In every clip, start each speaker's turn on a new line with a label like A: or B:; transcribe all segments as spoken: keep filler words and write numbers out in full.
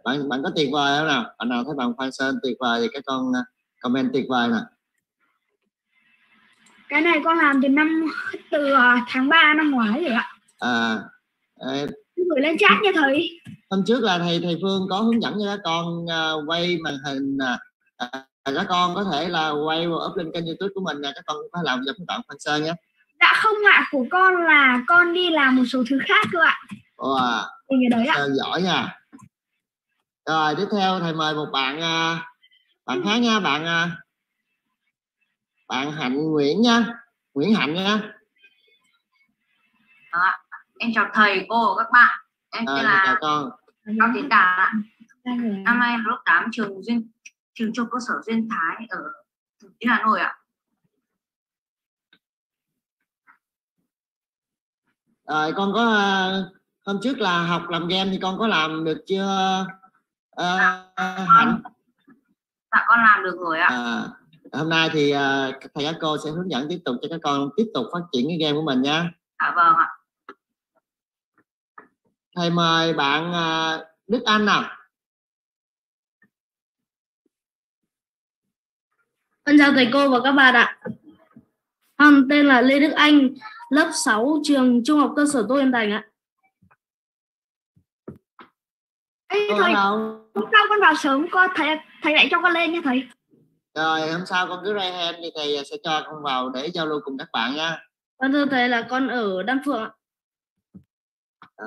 A: bạn bạn có tuyệt vời không nào? Bạn nào thấy bạn Phan Sơn tuyệt vời thì các con comment tuyệt vời nè.
B: Cái này con làm từ năm từ tháng ba năm ngoái rồi ạ.
A: À, à
B: gửi lên chat nha thầy.
A: Hôm trước là thầy thầy Phương có hướng dẫn cho các con uh, quay màn hình nè. À, các con có thể là quay và up lên kênh YouTube của mình nè, các con có làm giống bạn Phan Sơn nhé.
B: Dạ không ạ, của con là con đi làm một số thứ khác cơ ạ.
A: Wow,
B: đấy ạ.
A: Sơn giỏi nha. Rồi tiếp theo thầy mời một bạn uh, bạn khác nha, bạn uh, bạn Hạnh Nguyễn nha, Nguyễn Hạnh nha.
C: À, em chào thầy, cô và các bạn. Em tên
A: à,
C: là
A: chào con.
C: Cao Tiến Đạt. Năm nay lớp tám trường duyên trường trung cơ sở Duyên Thái ở thành phố Hà Nội ạ.
A: Rồi con có uh, hôm trước là học làm game thì con có làm được chưa uh,
C: dạ,
A: Hạnh?
C: Dạ con làm được rồi ạ.
A: À, hôm nay thì uh, thầy các cô sẽ hướng dẫn tiếp tục cho các con tiếp tục phát triển cái game của mình nha.
C: Dạ vâng ạ.
A: Thầy mời bạn uh, Đức Anh nào.
D: Con chào thầy cô và các bạn ạ. Con tên là Lê Đức Anh, lớp sáu trường Trung học cơ sở Tô Hiền Thành ạ.
B: Ê, thầy, hôm sau con vào sớm con thầy thầy lại cho con lên nha thầy.
A: Rồi hôm sau con cứ raise hand thì thầy sẽ cho con vào để giao lưu cùng các bạn nha.
D: Con thưa thầy là con ở Đan Phượng ạ.
A: À.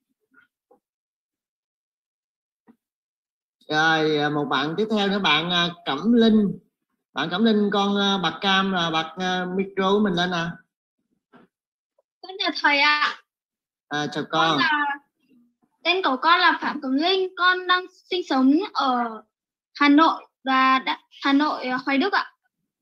A: Rồi một bạn tiếp theo nữa, bạn Cẩm Linh. Bạn Cẩm Linh, con bật cam là bật micro của mình lên nè.
E: Con chào thầy ạ.
A: À, chào con.
E: Con là... Tên của con là Phạm Cẩm Linh, con đang sinh sống ở Hà Nội và đã... Hà Nội Hoài Đức ạ.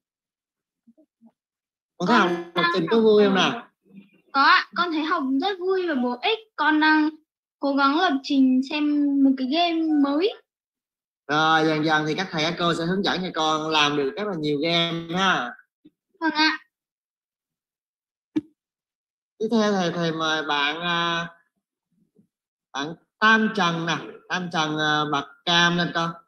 A: Con thấy học học trình có vui không nào?
E: Có ạ, con thấy học rất vui và bổ ích. Con đang cố gắng lập trình xem một cái game mới.
A: Rồi dần dần thì các thầy các cô sẽ hướng dẫn cho con làm được rất là nhiều game ha.
E: Vâng ạ.
A: Tiếp theo thầy thầy mời bạn bạn Tam Trần nè, Tam Trần bật cam lên con.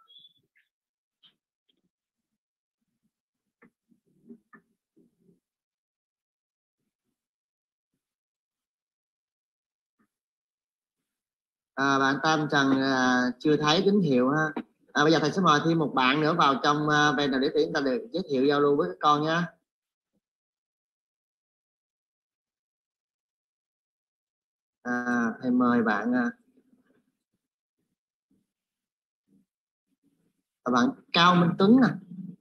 A: À, bạn Tam Trần à, chưa thấy tín hiệu ha. À, bây giờ thầy sẽ mời thêm một bạn nữa vào trong uh, bên nào để chúng ta được giới thiệu giao lưu với các con nhé. À, thầy mời bạn à, bạn Cao Minh Tuấn nè.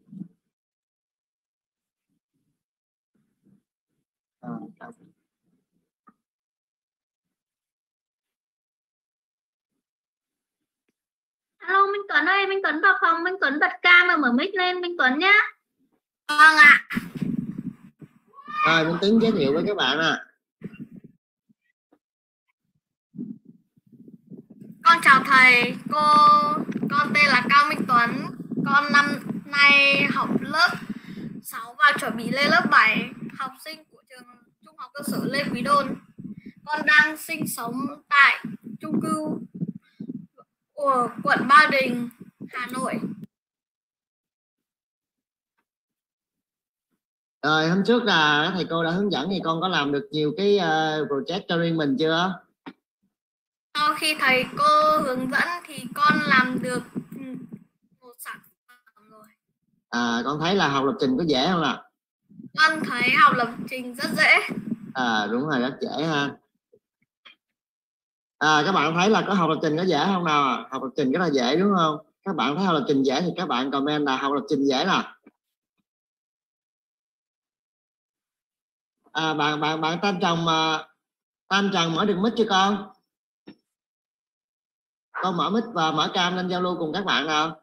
A: À, Cao.
E: Alo Minh Tuấn ơi, Minh Tuấn vào phòng, Minh Tuấn bật cam và mở mic lên Minh Tuấn nhá. Vâng ạ.
A: Rồi Minh Tuấn giới thiệu với các bạn nè.
F: Con chào thầy, cô, con tên là Cao Minh Tuấn, con năm nay học lớp sáu và chuẩn bị lên lớp bảy, học sinh của trường Trung học cơ sở Lê Quý Đôn. Con đang sinh sống tại chung cư của quận Ba Đình, Hà Nội.
A: Rồi hôm trước là thầy cô đã hướng dẫn thì con có làm được nhiều cái uh, project cho riêng mình chưa?
F: Sau khi thầy cô hướng dẫn thì con làm được một sản phẩm rồi.
A: À, con thấy là học lập trình có dễ không nào?
F: Con thấy học lập trình rất dễ.
A: À đúng rồi, rất dễ ha. À, các bạn thấy là có học lập trình có dễ không nào? Học lập trình rất là dễ đúng không? Các bạn thấy học lập trình dễ thì các bạn comment là học lập trình dễ nè. À, bạn bạn bạn Tam Trần mà Tam Trần mở được mic cho con. Con mở mic và mở cam lên giao lưu cùng các bạn nào.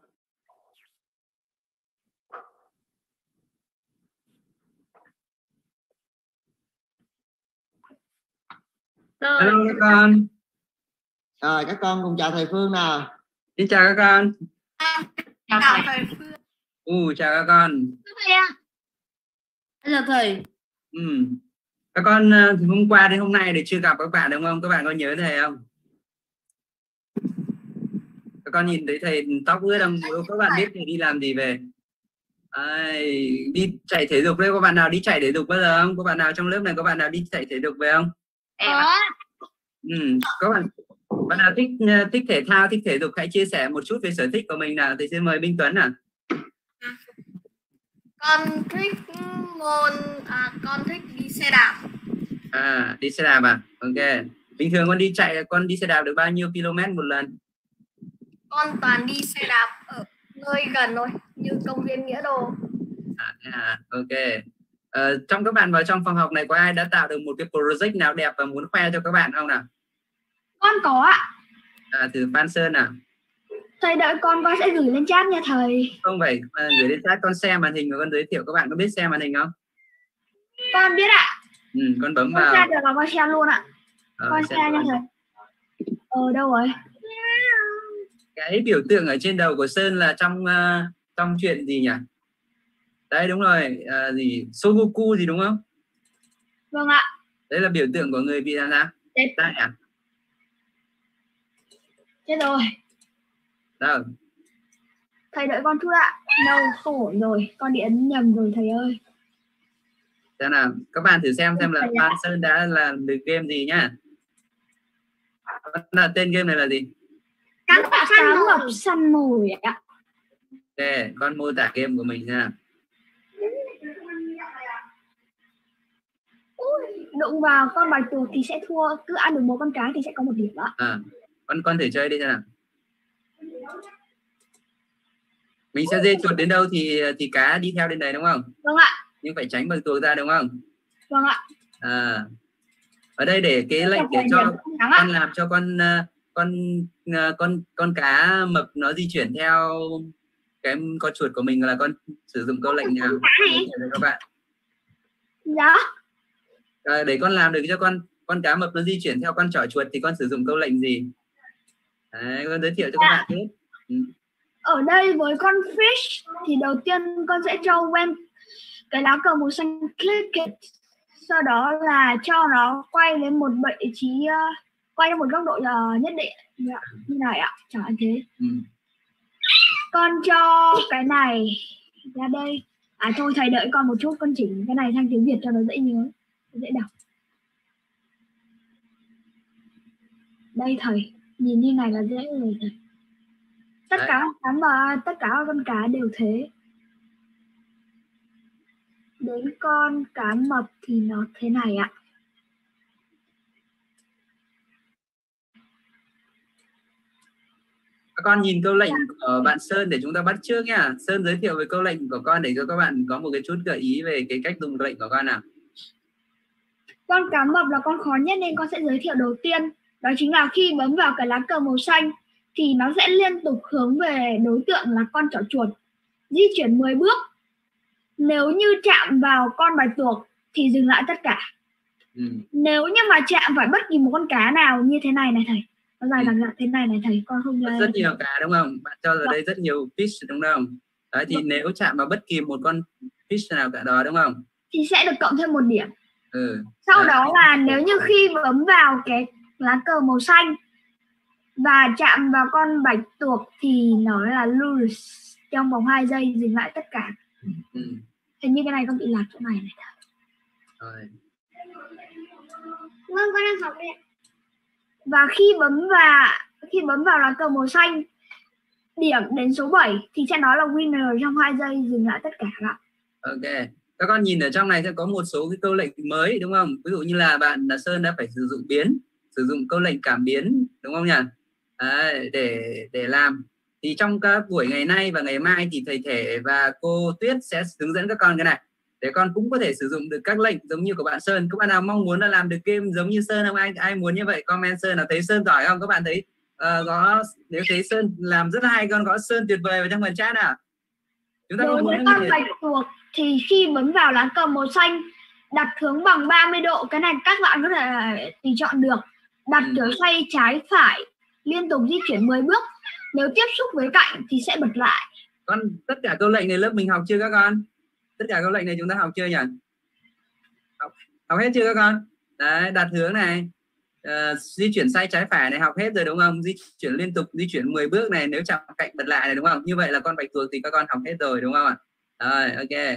G: Rồi. Hello các con.
A: Rồi các con cùng chào thầy Phương nào.
G: Xin chào các con.
F: À, chào thầy Phương.
G: Ừ, chào các con.
E: Thầy ạ.
D: Chào thầy.
G: Ừ. Các con thì hôm qua đến hôm nay để chưa gặp các bạn đúng không? Các bạn có nhớ thầy không? Các con nhìn thấy thầy tóc ướt không? Các bạn biết thầy đi làm gì về? Ai, đi chạy thể dục đấy. Có bạn nào đi chạy thể dục bao giờ không? Có bạn nào trong lớp này có bạn nào đi chạy thể dục về không?
E: Có.
G: Ừ, có bạn bạn nào thích thích thể thao, thích thể dục, hãy chia sẻ một chút về sở thích của mình nào. Thì xin mời Minh Tuấn nào.
F: Con thích môn à, con thích đi xe đạp.
G: À, đi xe đạp à? Ok. Bình thường con đi chạy, con đi xe đạp được bao nhiêu km một lần?
F: Con toàn đi xe đạp ở nơi gần thôi, như công viên Nghĩa Đô.
G: À, à ok. Ờ, trong các bạn vào trong phòng học này có ai đã tạo được một cái project nào đẹp và muốn khoe cho các bạn không nào?
B: Con có ạ.
G: À, từ Phan Sơn nào.
B: Thầy đợi con con sẽ gửi lên chat nha thầy.
G: Không phải à, gửi lên chat, con share màn hình và con giới thiệu. Các bạn có biết share màn hình không?
B: Con biết ạ.
G: Ừ, con bấm
B: Con
G: vào.
B: share được là con share luôn ạ.
G: Ờ,
B: Con share nha thầy. Ờ đâu rồi?
G: Cái biểu tượng ở trên đầu của Sơn là trong uh, trong chuyện gì nhỉ? Đấy đúng rồi, à, gì Sogoku gì đúng không?
B: Vâng ạ.
G: Đấy là biểu tượng của người bị làm sao?
B: Chết.
G: Tại à?
B: Chết rồi.
G: Đâu?
B: Thầy đợi con chút ạ. No, không ổn rồi. Con đi ấn nhầm rồi thầy ơi.
G: Xem nào, các bạn thử xem xem là
B: Thầy
G: Phan Sơn đã làm được game gì nhá. Là tên game này là gì?
B: Cá mập săn mồi ạ.
G: Ok, con mô tả game của mình nha.
B: Đụng vào con bạch tuộc thì sẽ thua, cứ ăn được một con cá thì sẽ có một điểm ạ.
G: À, con con thử chơi đi xem nào. Mình sẽ dê chuột đến đâu thì thì cá đi theo đến đấy đúng không?
B: Vâng ạ.
G: Nhưng phải tránh bạch tuộc ra đúng không?
B: Vâng ạ.
G: À, ở đây để cái lệnh để cho con làm cho con con con con cá mập nó di chuyển theo cái con chuột của mình là con sử dụng câu lệnh nào để các bạn.
B: Dạ.
G: À, để con làm được cho con con cá mập nó di chuyển theo con trỏ chuột thì con sử dụng câu lệnh gì? Đấy, con giới thiệu cho các bạn biết. Ừ.
B: Ở đây với con fish thì đầu tiên con sẽ cho when cái lá cờ màu xanh click it, sau đó là cho nó quay đến một vị trí uh, quay đến một góc độ uh, nhất định dạ, như này ạ, chẳng hạn thế.
G: Ừ.
B: Con cho cái này ra đây. À thôi thầy đợi con một chút, con chỉnh cái này sang tiếng Việt cho nó dễ nhớ, dễ đọc. Đây thầy, nhìn như này là dễ rồi thầy. Tất
G: Đấy.
B: cả cá mà tất cả các con cá đều thế. Đến con cá mập thì nó thế này ạ.
G: Các con nhìn câu lệnh của bạn Sơn để chúng ta bắt chước nhá. Sơn giới thiệu về câu lệnh của con để cho các bạn có một cái chút gợi ý về cái cách dùng lệnh của con nào.
B: Con cá mập là con khó nhất nên con sẽ giới thiệu đầu tiên. Đó chính là khi bấm vào cái lá cờ màu xanh thì nó sẽ liên tục hướng về đối tượng là con trỏ chuột, di chuyển mười bước. Nếu như chạm vào con bạch tuộc thì dừng lại tất cả.
G: Ừ.
B: Nếu như mà chạm phải bất kỳ một con cá nào như thế này này thầy, nó dài dằng dặc thế này này thầy, con không
G: Rất nhiều cá đúng không? Bạn cho ở đây rất nhiều fish đúng không? Đấy thì nếu chạm vào bất kỳ một con fish nào cả đó đúng không?
B: Thì sẽ được cộng thêm một điểm.
G: Ừ.
B: Sau
G: Đấy.
B: đó là nếu như khi bấm vào cái lá cờ màu xanh và chạm vào con bạch tuộc thì nó là lose trong vòng hai giây, dừng lại tất cả.
G: Ừ.
B: Hình như cái này con bị lạc chỗ này này.
G: Rồi.
B: Vâng, con đang học đây. Và khi bấm vào khi bấm vào lá cờ màu xanh điểm đến số bảy thì sẽ nói là winner trong hai giây, dừng lại tất cả ạ.
G: Ok. Các con nhìn ở trong này sẽ có một số cái câu lệnh mới đúng không? Ví dụ như là bạn là Sơn đã phải sử dụng biến, sử dụng câu lệnh cảm biến đúng không nhỉ? Đấy, để để làm. Thì trong các buổi ngày nay và ngày mai thì thầy Thể và cô Tuyết sẽ hướng dẫn các con cái này để con cũng có thể sử dụng được các lệnh giống như của bạn Sơn. Các bạn nào mong muốn là làm được game giống như Sơn không? Ai ai muốn như vậy comment Sơn là thấy Sơn giỏi không? Các bạn thấy uh, có nếu thấy Sơn làm rất là hay, con có Sơn tuyệt vời vào trong phần chat nào. Chúng ta
B: đối với con bạch tuộc thì khi bấm vào lá cờ màu xanh đặt hướng bằng ba mươi độ, cái này các bạn có thể tùy chọn được. Đặt
G: Ừ.
B: kiểu xoay trái phải liên tục di chuyển mười bước. Nếu tiếp xúc với cạnh thì sẽ bật lại.
G: Con tất cả câu lệnh này lớp mình học chưa các con? Tất cả câu lệnh này chúng ta học chưa nhỉ? Học, học hết chưa các con? Đấy, đặt hướng này, uh, di chuyển sai trái phải này học hết rồi đúng không? Di chuyển liên tục, di chuyển mười bước này, nếu chạm cạnh bật lại này đúng không? Như vậy là con bạch tuộc thì các con học hết rồi đúng không ạ? Rồi, ok.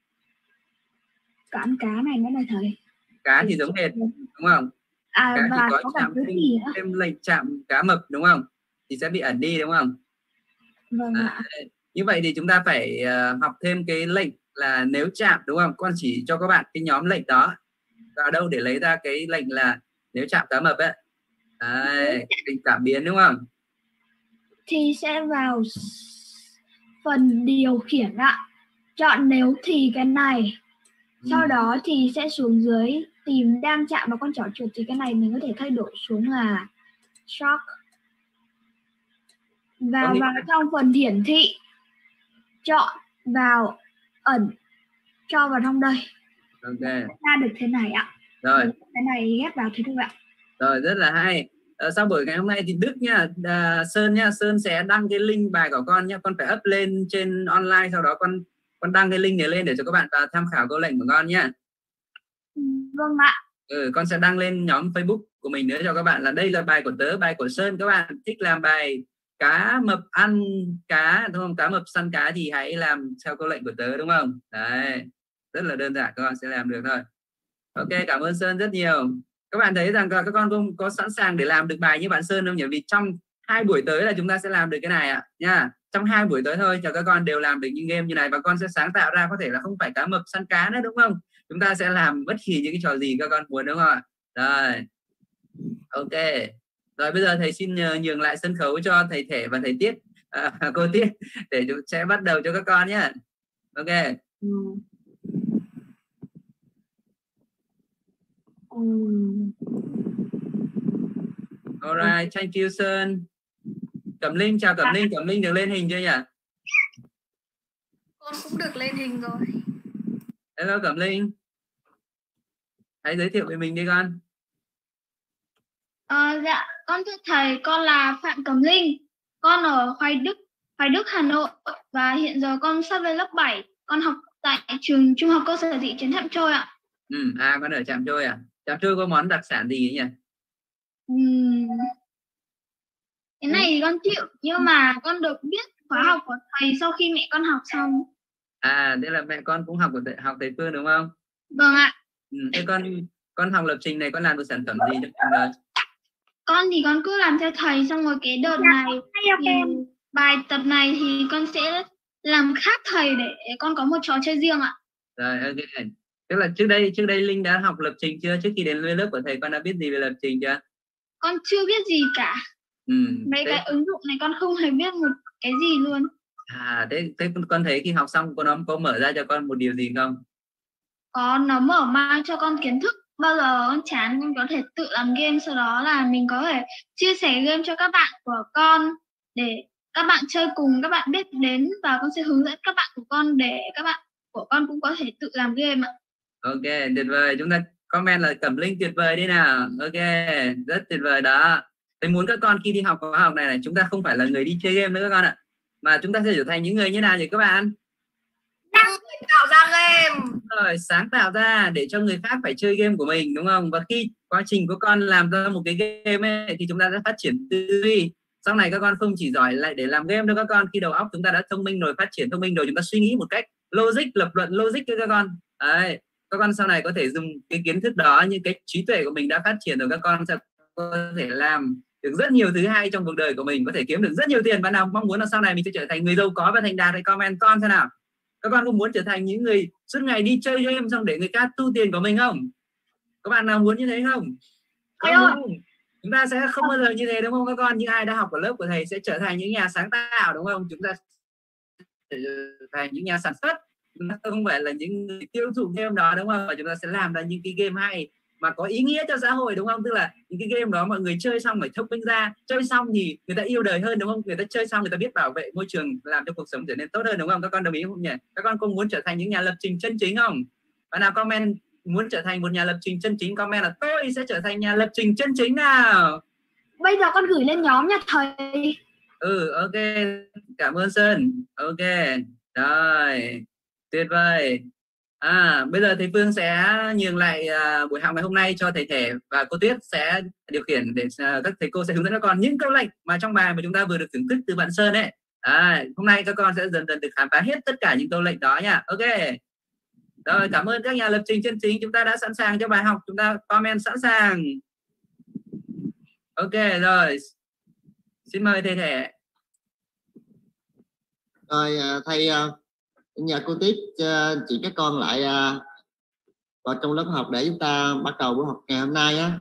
B: Cán cá này nữa này thầy.
G: Cá thì giống hệt đúng không?
B: À,
G: cá
B: và
G: thì có,
B: có
G: chạm
B: cái
G: thêm,
B: gì nữa?
G: thêm lệnh chạm cá mập đúng không? Thì sẽ bị ẩn đi đúng không?
B: Vâng
G: à,
B: ạ.
G: Như vậy thì chúng ta phải uh, học thêm cái lệnh là nếu chạm đúng không? Con chỉ cho các bạn cái nhóm lệnh đó. Vào đâu để lấy ra cái lệnh là nếu chạm cá mập ấy. Đấy, lệnh cảm biến đúng không?
B: Thì sẽ vào phần điều khiển ạ. Chọn nếu thì cái này. Sau
G: Ừ.
B: đó thì sẽ xuống dưới tìm đang chạm vào con chó chuột, thì cái này mình có thể thay đổi xuống là shock. Và
G: Có nghĩa...
B: vào trong phần hiển thị chọn vào ẩn, cho vào trong đây.
G: Ok.
B: Ra được thế này ạ.
G: Rồi.
B: Cái này ghép vào thế thôi ạ.
G: Rồi, rất là hay. À, sau buổi ngày hôm nay thì Đức nha, à, Sơn nha, Sơn sẽ đăng cái link bài của con nhá, con phải up lên trên online, sau đó con con đăng cái link này lên để cho các bạn vào tham khảo câu lệnh của con nhá.
B: Vâng ạ.
G: Ừ, con sẽ đăng lên nhóm Facebook của mình nữa cho các bạn là đây là bài của tớ, bài của Sơn. Các bạn thích làm bài cá mập ăn cá đúng không? Cá mập săn cá thì hãy làm theo câu lệnh của tớ đúng không? Đấy, rất là đơn giản, các con sẽ làm được thôi. Ok, cảm ơn Sơn rất nhiều. Các bạn thấy rằng các con không có sẵn sàng để làm được bài như bạn Sơn không nhỉ? Vì trong hai buổi tới là chúng ta sẽ làm được cái này ạ, nha. Trong hai buổi tới thôi cho các con đều làm được những game như này, và con sẽ sáng tạo ra, có thể là không phải cá mập săn cá nữa đúng không? Chúng ta sẽ làm bất kỳ những cái trò gì các con muốn đúng không ạ? Rồi, ok. Rồi bây giờ thầy xin nhường lại sân khấu cho thầy Thể và thầy Tiết, à, cô Tiết, để chúng sẽ bắt đầu cho các con nhé. Ok.
B: Ừ. Um.
G: Alright, thank you Sơn. Cẩm Linh, chào Cẩm Linh. Cẩm Linh được lên hình chưa nhỉ?
F: Con cũng được lên hình rồi.
G: Hello Cẩm Linh. Hãy giới thiệu về mình đi con.
E: À, dạ, con thưa thầy, con là Phạm Cẩm Linh. Con ở Hoài Đức, Hoài Đức, Hà Nội. Và hiện giờ con sắp lên lớp bảy. Con học tại trường Trung học cơ sở thị trấn Trạm Trôi ạ.
G: Ừ, à con ở Trạm Trôi à? Trạm Trôi có món đặc sản gì nhỉ?
E: Uhm. Cái này thì con chịu, nhưng mà con được biết khóa học của thầy sau khi mẹ con học xong.
G: À, thế là mẹ con cũng học của thầy, học thầy Phương đúng không?
E: Vâng ạ.
G: Ừ, thế con con học lập trình này con làm được sản phẩm gì cho con rồi?
E: Con thì con cứ làm theo thầy, xong rồi cái đợt này thì bài tập này thì con sẽ làm khác thầy để con có một trò chơi riêng ạ.
G: Rồi, ok. Tức là trước đây trước đây Linh đã học lập trình chưa? Trước khi đến lớp của thầy con đã biết gì về lập trình chưa?
E: Con chưa biết gì cả.
G: Ừ,
E: mấy
G: thế...
E: cái ứng dụng này con không hề biết một cái gì luôn.
G: À, thế, thế con thấy khi học xong con nó có mở ra cho con một điều gì không?
E: Có, nó mở mang cho con kiến thức. Bao giờ con chán con có thể tự làm game, sau đó là mình có thể chia sẻ game cho các bạn của con để các bạn chơi cùng, các bạn biết đến, và con sẽ hướng dẫn các bạn của con để các bạn của con cũng có thể tự làm game ạ.
G: Ok, tuyệt vời. Chúng ta comment là Cẩm Linh tuyệt vời đi nào. Ok, rất tuyệt vời đó. Tôi muốn các con khi đi học khóa học này này, chúng ta không phải là người đi chơi game nữa các con ạ, mà chúng ta sẽ trở thành những người như nào nhỉ các bạn?
F: Tạo ra game.
G: Rồi, sáng tạo ra để cho người khác phải chơi game của mình đúng không? Và khi quá trình của con làm ra một cái game ấy, thì chúng ta sẽ phát triển tư duy. Sau này các con không chỉ giỏi lại để làm game đâu các con, khi đầu óc chúng ta đã thông minh rồi, phát triển thông minh rồi, chúng ta suy nghĩ một cách logic, lập luận logic cho các con. Đấy, các con sau này có thể dùng cái kiến thức đó, những cái trí tuệ của mình đã phát triển rồi, các con sẽ có thể làm được rất nhiều thứ hay trong cuộc đời của mình, có thể kiếm được rất nhiều tiền. Bạn nào mong muốn là sau này mình sẽ trở thành người giàu có và thành đạt thì comment con thế nào. Các con có muốn trở thành những người suốt ngày đi chơi game xong để người khác tu tiền của mình không? Các bạn nào muốn như thế không? Không, không? Chúng ta sẽ không bao giờ như thế đúng không các con? Những ai đã học ở lớp của thầy sẽ trở thành những nhà sáng tạo đúng không? Chúng ta sẽ trở thành những nhà sản xuất, chúng ta không phải là những người tiêu thụ game đó đúng không? Và chúng ta sẽ làm ra những cái game hay mà có ý nghĩa cho xã hội đúng không? Tức là những cái game đó mọi người chơi xong phải thông minh ra, chơi xong thì người ta yêu đời hơn đúng không? Người ta chơi xong người ta biết bảo vệ môi trường, làm cho cuộc sống trở nên tốt hơn đúng không? Các con đồng ý không nhỉ? Các con có muốn trở thành những nhà lập trình chân chính không? Bạn nào comment muốn trở thành một nhà lập trình chân chính, comment là tôi sẽ trở thành nhà lập trình chân chính nào.
B: Bây giờ con gửi lên nhóm nha thầy.
G: Ừ, ok, cảm ơn Sơn. Ok, rồi, tuyệt vời. À, bây giờ thầy Phương sẽ nhường lại uh, buổi học ngày hôm nay cho thầy Thể và cô Tuyết sẽ điều khiển để uh, các thầy cô sẽ hướng dẫn các con những câu lệnh mà trong bài mà chúng ta vừa được thưởng thức từ bạn Sơn ấy. À, hôm nay các con sẽ dần dần được khám phá hết tất cả những câu lệnh đó nha. Ok. Rồi, cảm ơn các nhà lập trình chân chính. Chúng ta đã sẵn sàng cho bài học. Chúng ta comment sẵn sàng. Ok rồi. Xin mời thầy Thể.
A: Rồi thầy nhờ cô Tuyết chỉ các con lại vào trong lớp học để chúng ta bắt đầu buổi học ngày hôm nay á.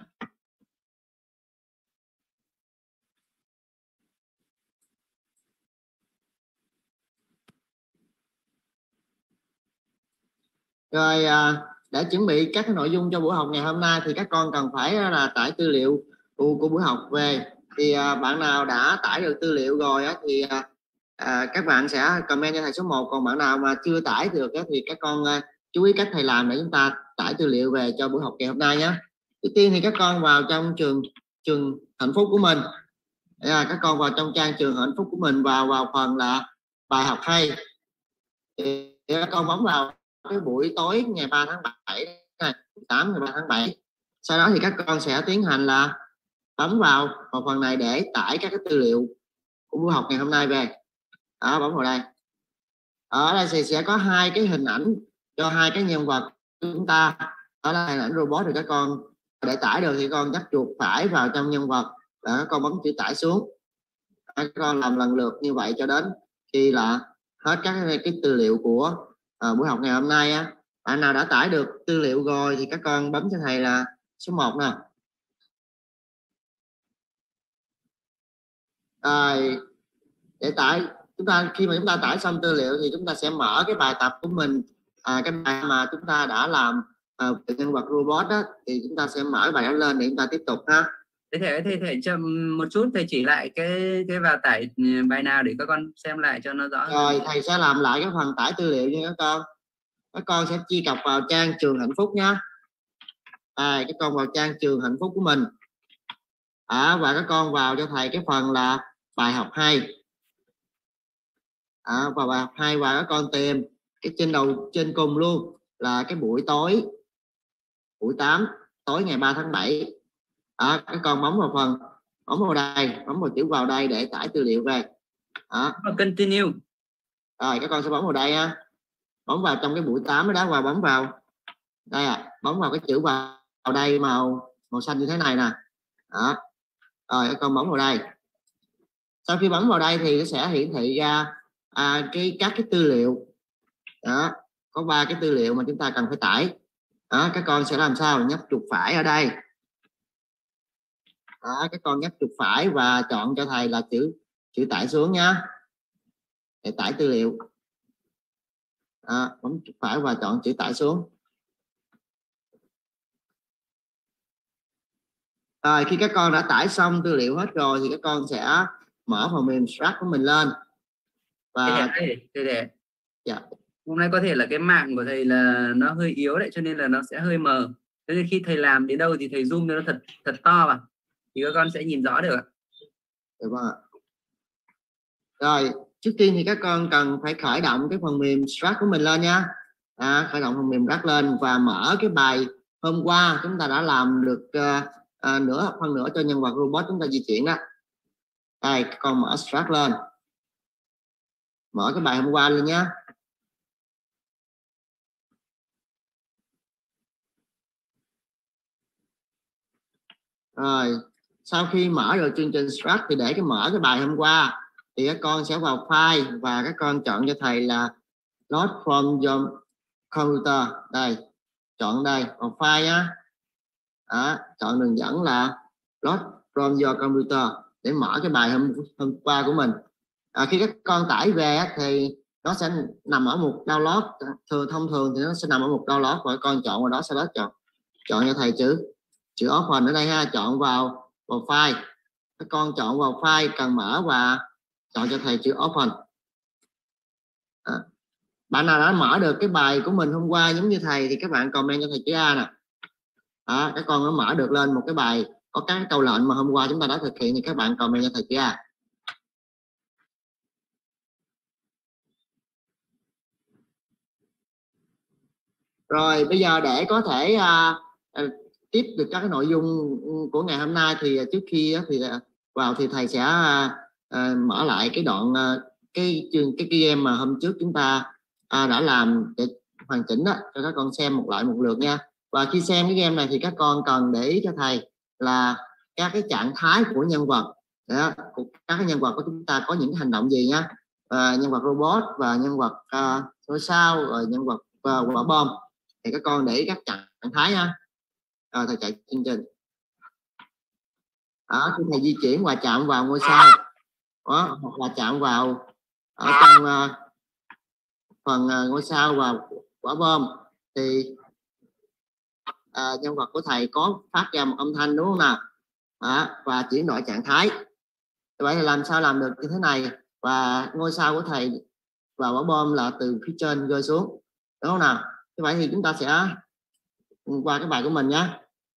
A: Rồi để chuẩn bị các cái nội dung cho buổi học ngày hôm nay thì các con cần phải là tải tư liệu của, của buổi học về. Thì bạn nào đã tải được tư liệu rồi á, thì à, các bạn sẽ comment cho thầy số một. Còn bạn nào mà chưa tải được á, thì các con uh, chú ý cách thầy làm để chúng ta tải tư liệu về cho buổi học ngày hôm nay nhé. Trước tiên thì các con vào trong trường trường hạnh phúc của mình. À, các con vào trong trang trường hạnh phúc của mình, vào vào phần là bài học hay. Thì các con bấm vào cái buổi tối ngày ba tháng bảy này, tám ngày ba tháng bảy. Sau đó thì các con sẽ tiến hành là bấm vào vào phần này để tải các cái tư liệu của buổi học ngày hôm nay về. Đó, bấm vào đây. Ở đây thì sẽ có hai cái hình ảnh cho hai cái nhân vật chúng ta. Đó là hình ảnh robot. Thì các con để tải được thì con nhấp chuột phải vào trong nhân vật và các con bấm chữ tải xuống. Các con làm lần lượt như vậy cho đến khi là hết các cái, cái tư liệu của uh, buổi học ngày hôm nay á. Bạn nào đã tải được tư liệu rồi thì các con bấm cho thầy là số một nè. Rồi để tải, chúng ta khi mà chúng ta tải xong tư liệu thì chúng ta sẽ mở cái bài tập của mình, à, cái bài mà chúng ta đã làm à, về nhân vật robot đó, thì chúng ta sẽ mở bài đó lên để chúng ta tiếp tục ha.
G: Thế thể thầy thể cho một chút thầy chỉ lại cái cái vào tải bài nào để các con xem lại cho nó rõ.
A: Rồi thầy sẽ làm lại cái phần tải tư liệu nha các con. Các con sẽ truy cập vào trang trường hạnh phúc nhá. À, các con vào trang trường hạnh phúc của mình. À, và các con vào cho thầy cái phần là bài học hay. À, và bài học hai và các con tìm cái trên đầu trên cùng luôn là cái buổi tối buổi tám tối ngày ba tháng bảy. À, các con bấm vào phần bấm vào đây, bấm vào chữ vào đây để tải tư liệu về. À.
G: Continue.
A: Rồi các con sẽ bấm vào đây ha, bấm vào trong cái buổi tám đó và bấm vào đây, à, bấm vào cái chữ vào, vào đây màu màu xanh như thế này nè. Đó. Rồi các con bấm vào đây. Sau khi bấm vào đây thì nó sẽ hiển thị ra à, cái các cái tư liệu. Đó, có ba cái tư liệu mà chúng ta cần phải tải. Đó, các con sẽ làm sao nhấp chuột phải ở đây. Đó, các con nhấp chuột phải và chọn cho thầy là chữ chữ tải xuống nhá, để tải tư liệu. Đó, bấm chuột phải và chọn chữ tải xuống. Rồi khi các con đã tải xong tư liệu hết rồi thì các con sẽ mở phần mềm Strat của mình lên. Và
G: để, để, để.
A: Dạ.
G: Hôm nay có thể là cái mạng của thầy là nó hơi yếu đấy, cho nên là nó sẽ hơi mờ. Cho nên khi thầy làm đến đâu thì thầy zoom cho nó thật thật to vào thì các con sẽ nhìn rõ được.
A: Được không ạ? Rồi trước tiên thì các con cần phải khởi động cái phần mềm Strat của mình lên nha. À, khởi động phần mềm Strat lên và mở cái bài hôm qua chúng ta đã làm được uh, uh, nửa phần nửa cho nhân vật robot chúng ta di chuyển đó. Đây, các con mở Strat lên, mở cái bài hôm qua lên nhé. Rồi sau khi mở rồi chương trình Strat thì để cái mở cái bài hôm qua thì các con sẽ vào file và các con chọn cho thầy là load from your computer. Đây, chọn đây vào file á. Đó, chọn đường dẫn là load from your computer để mở cái bài hôm, hôm qua của mình. À, khi các con tải về thì nó sẽ nằm ở mục download. Thường thông thường thì nó sẽ nằm ở mục download và con chọn vào đó, sau đó chọn chọn cho thầy chữ chữ open ở đây ha, chọn vào vào file. Các con chọn vào file cần mở và chọn cho thầy chữ open. À, bạn nào đã mở được cái bài của mình hôm qua giống như thầy thì các bạn comment cho thầy chữ A nè. À, các con nó mở được lên một cái bài có các câu lệnh mà hôm qua chúng ta đã thực hiện thì các bạn comment cho thầy chữ A. Rồi bây giờ để có thể à, à, tiếp được các cái nội dung của ngày hôm nay thì trước khi á, thì vào thì thầy sẽ à, à, mở lại cái đoạn à, cái chương cái, cái game mà hôm trước chúng ta à, đã làm để hoàn chỉnh đó, cho các con xem một lại một lượt nha. Và khi xem cái game này thì các con cần để ý cho thầy là các cái trạng thái của nhân vật đó, các cái nhân vật của chúng ta có những cái hành động gì nhá. À, nhân vật robot và nhân vật à, ngôi sao, rồi nhân vật à, quả bom, thì các con để ý các trạng thái nha. Rồi thầy chạy chương trình đó, khi thầy di chuyển và chạm vào ngôi sao đó, hoặc là chạm vào ở trong uh, phần uh, ngôi sao và quả bom thì uh, nhân vật của thầy có phát ra một âm thanh, đúng không nào? Đó, và chuyển đổi trạng thái. Vậy thì làm sao làm được như thế này? Và ngôi sao của thầy và quả bom là từ phía trên rơi xuống, đúng không nào? Như vậy thì chúng ta sẽ qua cái bài của mình nhé.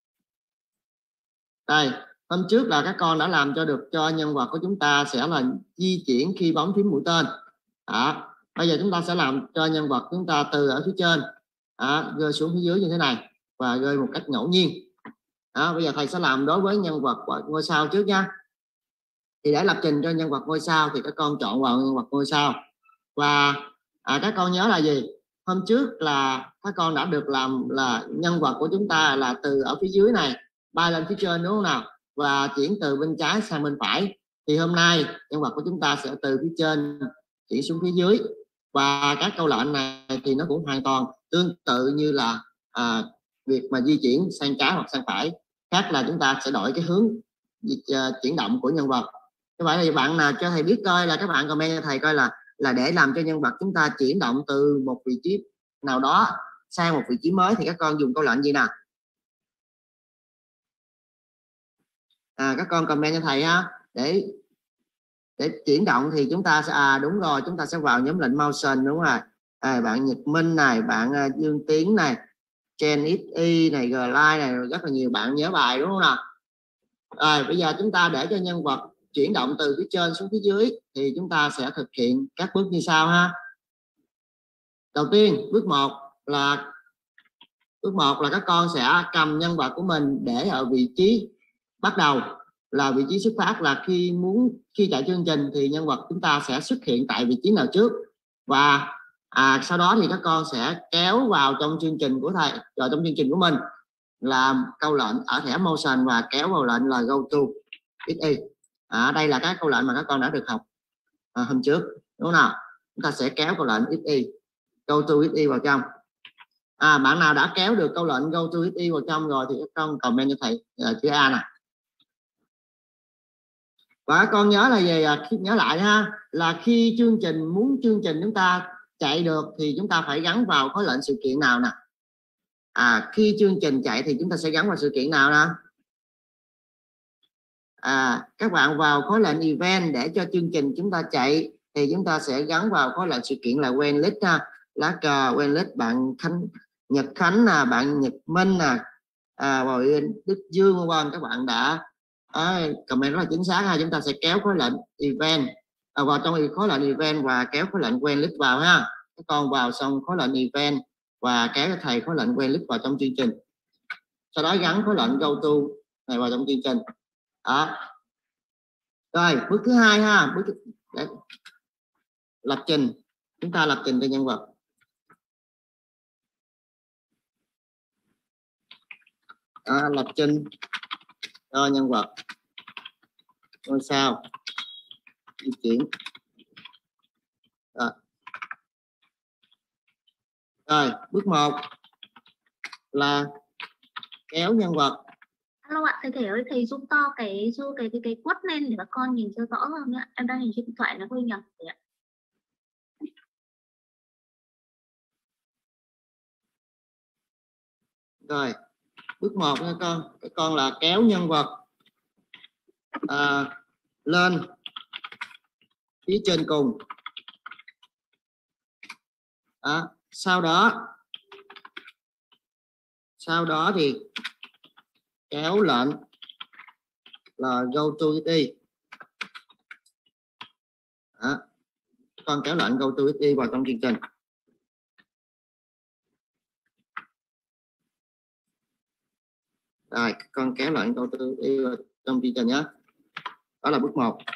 A: Đây, hôm trước là các con đã làm cho được cho nhân vật của chúng ta sẽ là di chuyển khi bấm phím mũi tên. Đó. Bây giờ chúng ta sẽ làm cho nhân vật chúng ta từ ở phía trên đó, rơi xuống phía dưới như thế này và rơi một cách ngẫu nhiên. Đó, bây giờ thầy sẽ làm đối với nhân vật ngôi sao trước nha. Thì để lập trình cho nhân vật ngôi sao thì các con chọn vào nhân vật ngôi sao. Và à, các con nhớ là gì? Hôm trước là các con đã được làm là nhân vật của chúng ta là từ ở phía dưới này bay lên phía trên, đúng không nào? Và chuyển từ bên trái sang bên phải. Thì hôm nay nhân vật của chúng ta sẽ từ phía trên chuyển xuống phía dưới. Và các câu lệnh này thì nó cũng hoàn toàn tương tự như là à, việc mà di chuyển sang trái hoặc sang phải. Khác là chúng ta sẽ đổi cái hướng uh, chuyển động của nhân vật. Như vậy thì bạn nào cho thầy biết coi là các bạn comment cho thầy coi là là để làm cho nhân vật chúng ta chuyển động từ một vị trí nào đó sang một vị trí mới thì các con dùng câu lệnh gì nào? À, các con comment cho thầy ha. Để để chuyển động thì chúng ta sẽ à đúng rồi, chúng ta sẽ vào nhóm lệnh motion, đúng rồi. À, bạn Nhật Minh này, bạn uh, Dương Tiến này, Chen ích i này, G-Line này, rất là nhiều bạn nhớ bài, đúng không nào? Rồi bây giờ chúng ta để cho nhân vật chuyển động từ phía trên xuống phía dưới thì chúng ta sẽ thực hiện các bước như sau ha. Đầu tiên, bước một là bước một là các con sẽ cầm nhân vật của mình để ở vị trí bắt đầu, là vị trí xuất phát, là khi muốn khi chạy chương trình thì nhân vật chúng ta sẽ xuất hiện tại vị trí nào trước, và à, sau đó thì các con sẽ kéo vào trong chương trình của thầy, rồi trong chương trình của mình làm câu lệnh ở thẻ motion và kéo vào lệnh là go to ích i. À, đây là các câu lệnh mà các con đã được học à, hôm trước, đúng không nào? Chúng ta sẽ kéo câu lệnh ích i, go to ích i vào trong. À, bạn nào đã kéo được câu lệnh go to ích i vào trong rồi thì các con comment cho thầy uh, chữ A nè. Và các con nhớ là gì? Nhớ lại ha, là khi chương trình muốn chương trình chúng ta chạy được thì chúng ta phải gắn vào khối lệnh sự kiện nào nè. À, khi chương trình chạy thì chúng ta sẽ gắn vào sự kiện nào nè? À, các bạn vào khối lệnh event để cho chương trình chúng ta chạy thì chúng ta sẽ gắn vào khối lệnh sự kiện là when list ha. Lá cờ when list, bạn Khánh Nhật Khánh nè, bạn Nhật Minh nè, à, rồi Đức Dương vân vân, các bạn đã à, comment rất là chính xác ha. Chúng ta sẽ kéo khối lệnh event à, vào trong khối lệnh event và kéo khối lệnh when list vào ha. Các con vào xong khối lệnh event và kéo cho thầy khối lệnh when list vào trong chương trình, sau đó gắn khối lệnh go to này vào trong chương trình đó. Rồi bước thứ hai ha, bước thứ... Đấy. Lập trình, chúng ta lập trình cho nhân vật. À, lập trình cho nhân vật ngôi sao di chuyển. Rồi. Rồi bước một là kéo nhân vật.
C: Alo ạ, thầy thể ơi, thầy giúp to cái cái cái cái, cái quất lên để các con nhìn cho rõ hơn ạ. Em đang nhìn trên điện thoại nó hơi nhỏ rồi ạ.
A: Rồi bước một nha con, các con là kéo nhân vật à, lên phía trên cùng. Đó. Sau đó sau đó thì kéo lệnh là go to ích i. Đó. Con kéo lệnh go to ích i vào trong chương trình. Rồi các con kéo lệnh câu tư đi trong chương trình nhé. Đó là bước một.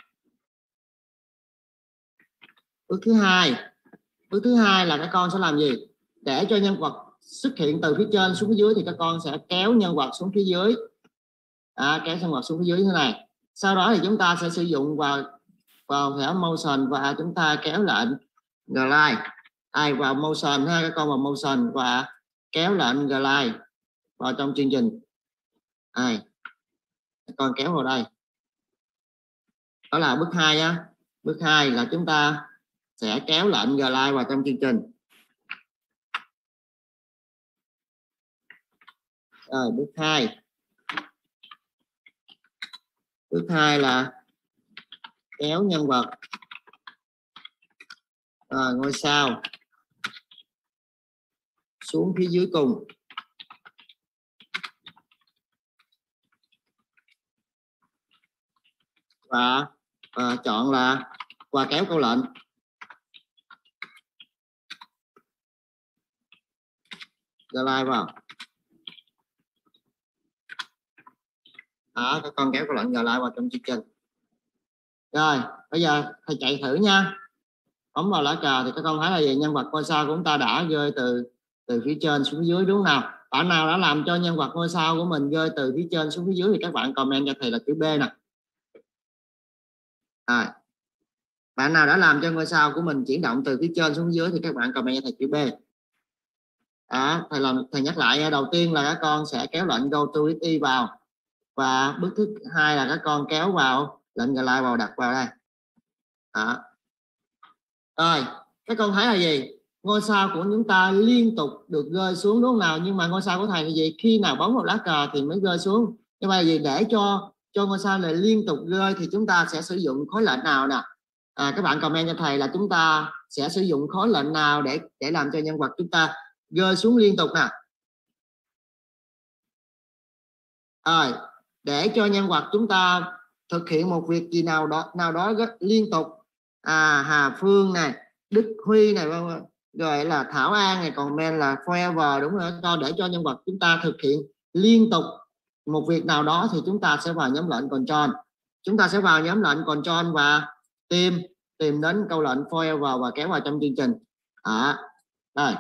A: Bước thứ hai, bước thứ hai là các con sẽ làm gì? Để cho nhân vật xuất hiện từ phía trên xuống phía dưới thì các con sẽ kéo nhân vật xuống phía dưới. À, kéo nhân vật xuống phía dưới như thế này. Sau đó thì chúng ta sẽ sử dụng vào vào thẻ motion và chúng ta kéo lệnh glide. Ai vào motion ha, các con vào motion và kéo lệnh glide vào trong chương trình. Ai, các con kéo vào đây. Đó là bước hai á. Bước hai là chúng ta sẽ kéo lệnh glide vào trong chương trình. Rồi bước hai. Bước hai là kéo nhân vật à, ngôi sao xuống phía dưới cùng. Và à, chọn là và kéo câu lệnh. Glide vào. Đó, các con kéo câu lệnh glide vào trong chương trình. Rồi, bây giờ thầy chạy thử nha. Bấm vào lá cờ thì các con thấy là gì? Nhân vật ngôi sao của chúng ta đã rơi từ từ phía trên xuống phía dưới đúng không nào? Bạn nào đã làm cho nhân vật ngôi sao của mình rơi từ phía trên xuống phía dưới thì các bạn comment cho thầy là chữ B nè. Rồi. Bạn nào đã làm cho ngôi sao của mình chuyển động từ phía trên xuống phía dưới thì các bạn comment cho thầy chữ B. Đó, thầy làm thầy nhắc lại, đầu tiên là các con sẽ kéo lệnh go to list vào. Và bước thứ hai là các con kéo vào lệnh glide vào, đặt vào đây. Đó. Rồi, các con thấy là gì? Ngôi sao của chúng ta liên tục được rơi xuống đúng không nào? Nhưng mà ngôi sao của thầy là gì? Khi nào bấm vào lá cờ thì mới rơi xuống. Nhưng mà gì? Để cho cho ngôi sao này liên tục rơi thì chúng ta sẽ sử dụng khối lệnh nào nè? À, các bạn comment cho thầy là chúng ta sẽ sử dụng khối lệnh nào để để làm cho nhân vật chúng ta rơi xuống liên tục nè? Rồi, để cho nhân vật chúng ta thực hiện một việc gì nào đó nào đó rất liên tục. À, Hà Phương này, Đức Huy này, rồi là Thảo An này, còn men là forever, đúng rồi. Cho để cho nhân vật chúng ta thực hiện liên tục một việc nào đó thì chúng ta sẽ vào nhóm lệnh control. Chúng ta sẽ vào nhóm lệnh control và tìm tìm đến câu lệnh forever và kéo vào trong chương trình. À, rồi.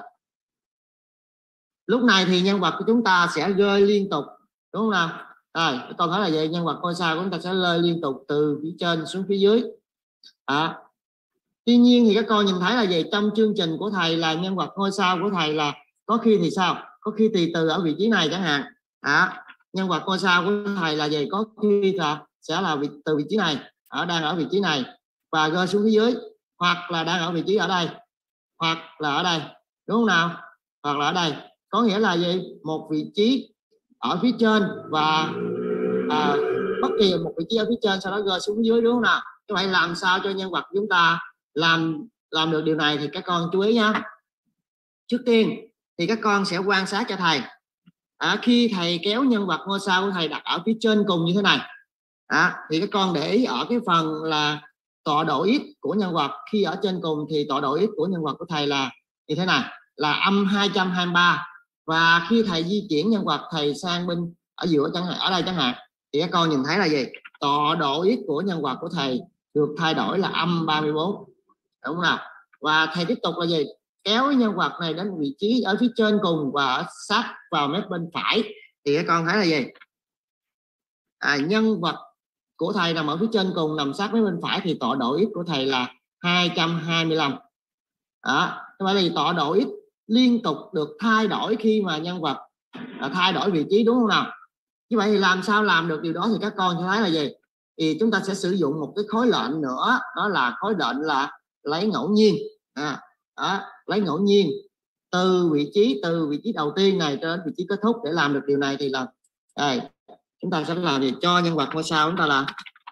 A: Lúc này thì nhân vật của chúng ta sẽ rơi liên tục, đúng không nào? Rồi, con thấy là vậy, nhân vật ngôi sao của chúng ta sẽ rơi liên tục từ phía trên xuống phía dưới. À, tuy nhiên thì các con nhìn thấy là gì? Trong chương trình của thầy là nhân vật ngôi sao của thầy là có khi thì sao? Có khi thì từ ở vị trí này chẳng hạn. À, nhân vật ngôi sao của thầy là gì? Có khi là sẽ là vị, từ vị trí này, ở đang ở vị trí này và rơi xuống phía dưới, hoặc là đang ở vị trí ở đây, hoặc là ở đây, đúng không nào? Hoặc là ở đây. Có nghĩa là gì? Một vị trí ở phía trên và à, bất kỳ một vị trí ở phía trên sau đó rơi xuống dưới, đúng không nào? Như vậy làm sao cho nhân vật chúng ta làm làm được điều này thì các con chú ý nha. Trước tiên thì các con sẽ quan sát cho thầy. À, khi thầy kéo nhân vật ngôi sao của thầy đặt ở phía trên cùng như thế này, à, thì các con để ý ở cái phần là tọa độ x của nhân vật. Khi ở trên cùng thì tọa độ x của nhân vật của thầy là như thế này, là âm hai trăm hai mươi ba. Và khi thầy di chuyển nhân vật thầy sang bên ở giữa chẳng hạn, ở đây chẳng hạn, thì các con nhìn thấy là gì? Tọa độ x của nhân vật của thầy được thay đổi là âm ba mươi bốn, đúng không nào? Và thầy tiếp tục là gì? Kéo nhân vật này đến vị trí ở phía trên cùng và ở sát vào mép bên phải, thì các con thấy là gì? À, nhân vật của thầy nằm ở phía trên cùng, nằm sát với bên phải, thì tọa độ x của thầy là hai trăm hai mươi lăm. Đó, vậy thì tọa độ x liên tục được thay đổi khi mà nhân vật à, thay đổi vị trí, đúng không nào? Như vậy thì làm sao làm được điều đó thì các con sẽ thấy là gì? Thì chúng ta sẽ sử dụng một cái khối lệnh nữa, đó là khối lệnh là lấy ngẫu nhiên. À, đó, lấy ngẫu nhiên từ vị trí từ vị trí đầu tiên này cho đến vị trí kết thúc. Để làm được điều này thì là đây, chúng ta sẽ làm gì? Cho nhân vật ngôi sao chúng ta là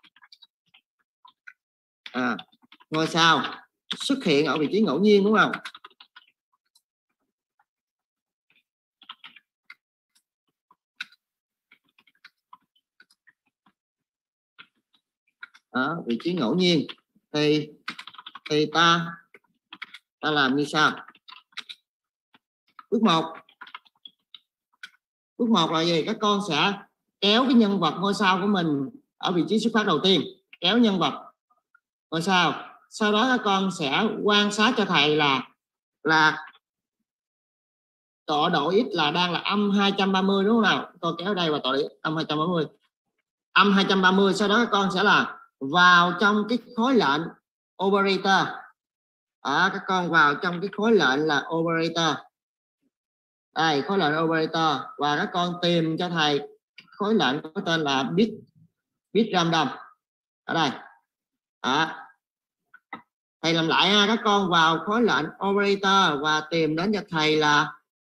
A: à, ngôi sao xuất hiện ở vị trí ngẫu nhiên, đúng không? Đó, vị trí ngẫu nhiên thì thì ta ta làm như sau. Bước một bước một là gì? Các con sẽ kéo cái nhân vật ngôi sao của mình ở vị trí xuất phát đầu tiên, kéo nhân vật ngôi sao. Sau đó các con sẽ quan sát cho thầy là là tọa độ x là đang là âm hai trăm ba mươi đúng không nào? Tôi kéo đây và tọa độ x âm hai trăm ba mươi. Âm hai trăm ba mươi, sau đó các con sẽ là vào trong cái khối lệnh operator. À, các con vào trong cái khối lệnh là operator. Đây, khối lệnh operator, và các con tìm cho thầy khối lệnh có tên là bit bit random ở đây. À, thầy làm lại ha, các con vào khối lệnh operator và tìm đến cho thầy là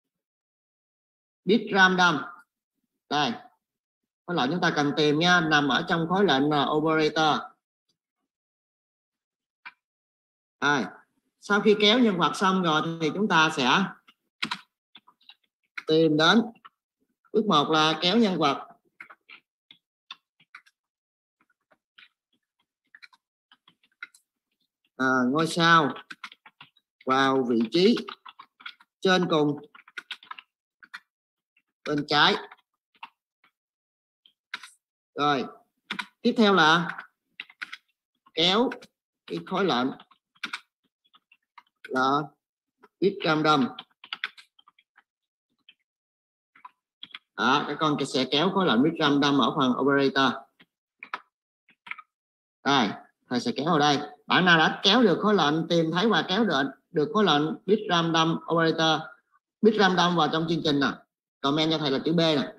A: bit random. Đây, khối lệnh chúng ta cần tìm nha, nằm ở trong khối lệnh là operator. Đây, sau khi kéo nhân vật xong rồi thì chúng ta sẽ tìm đến bước một là kéo nhân vật. À, ngôi sao vào vị trí trên cùng bên trái. Rồi tiếp theo là kéo cái khối lệnh là bit random. Đó, các con sẽ kéo khối lệnh bit random ở phần operator. Đây, thầy sẽ kéo vào đây. Bạn nào đã kéo được khối lệnh, tìm thấy và kéo được được khối lệnh bit random operator, bit random vào trong chương trình nè, comment cho thầy là chữ B nè.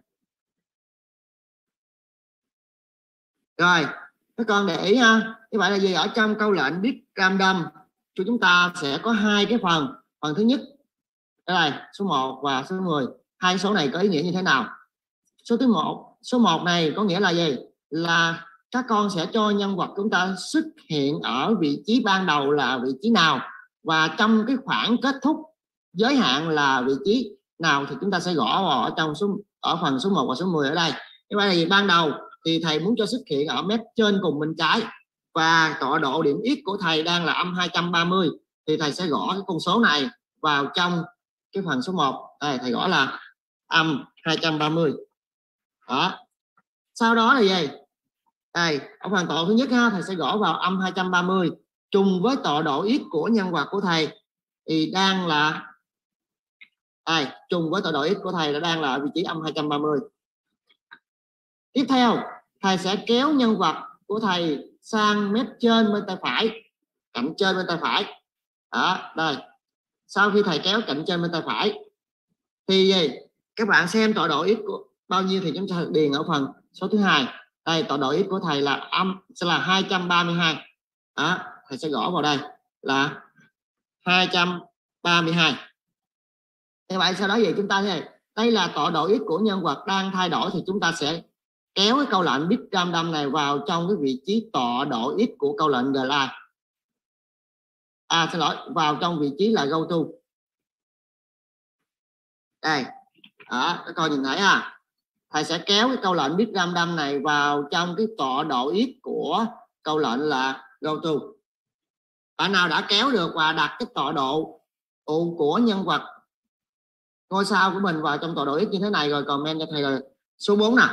A: Rồi, các con để ý ha, như vậy là gì? Ở trong câu lệnh bit random của chúng ta sẽ có hai cái phần. Phần thứ nhất, đây số một và số mười. Hai số này có ý nghĩa như thế nào? Số thứ một, số một này có nghĩa là gì? Là các con sẽ cho nhân vật chúng ta xuất hiện ở vị trí ban đầu là vị trí nào, và trong cái khoảng kết thúc giới hạn là vị trí nào thì chúng ta sẽ gõ vào ở trong số ở phần số một và số mười ở đây. Như vậy là gì? Ban đầu thì thầy muốn cho xuất hiện ở mép trên cùng bên trái, và tọa độ điểm x của thầy đang là âm hai trăm ba mươi, thì thầy sẽ gõ cái con số này vào trong cái phần số một. Đây, thầy gõ là âm hai trăm ba mươi. Đó. Sau đó là gì? Đây, ở phần tọa độ thứ nhất ha, thầy sẽ gõ vào âm hai trăm ba mươi trùng với tọa độ x của nhân vật của thầy thì đang là đây, trùng với tọa độ x của thầy là đang là ở vị trí âm hai trăm ba mươi. Tiếp theo, thầy sẽ kéo nhân vật của thầy sang mép trên bên tay phải, cạnh trên bên tay phải. Đó, đây. Sau khi thầy kéo cạnh trên bên tay phải thì gì? Các bạn xem tọa độ x của bao nhiêu thì chúng ta điền ở phần số thứ hai. Đây, tọa độ x của thầy là âm sẽ là hai trăm ba mươi hai. Đó, thầy sẽ gõ vào đây là hai trăm ba mươi hai. Như vậy sau đó gì chúng ta thấy đây là tọa độ x của nhân vật đang thay đổi, thì chúng ta sẽ kéo cái câu lệnh bit random này vào trong cái vị trí tọa độ x của câu lệnh glide. À xin lỗi, vào trong vị trí là go to. Đây. Đó, các con nhìn thấy ha. Thầy sẽ kéo cái câu lệnh bit random này vào trong cái tọa độ x của câu lệnh là go to. Bạn nào đã kéo được và đặt cái tọa độ của nhân vật ngôi sao của mình vào trong tọa độ x như thế này rồi, comment cho thầy là số bốn nè.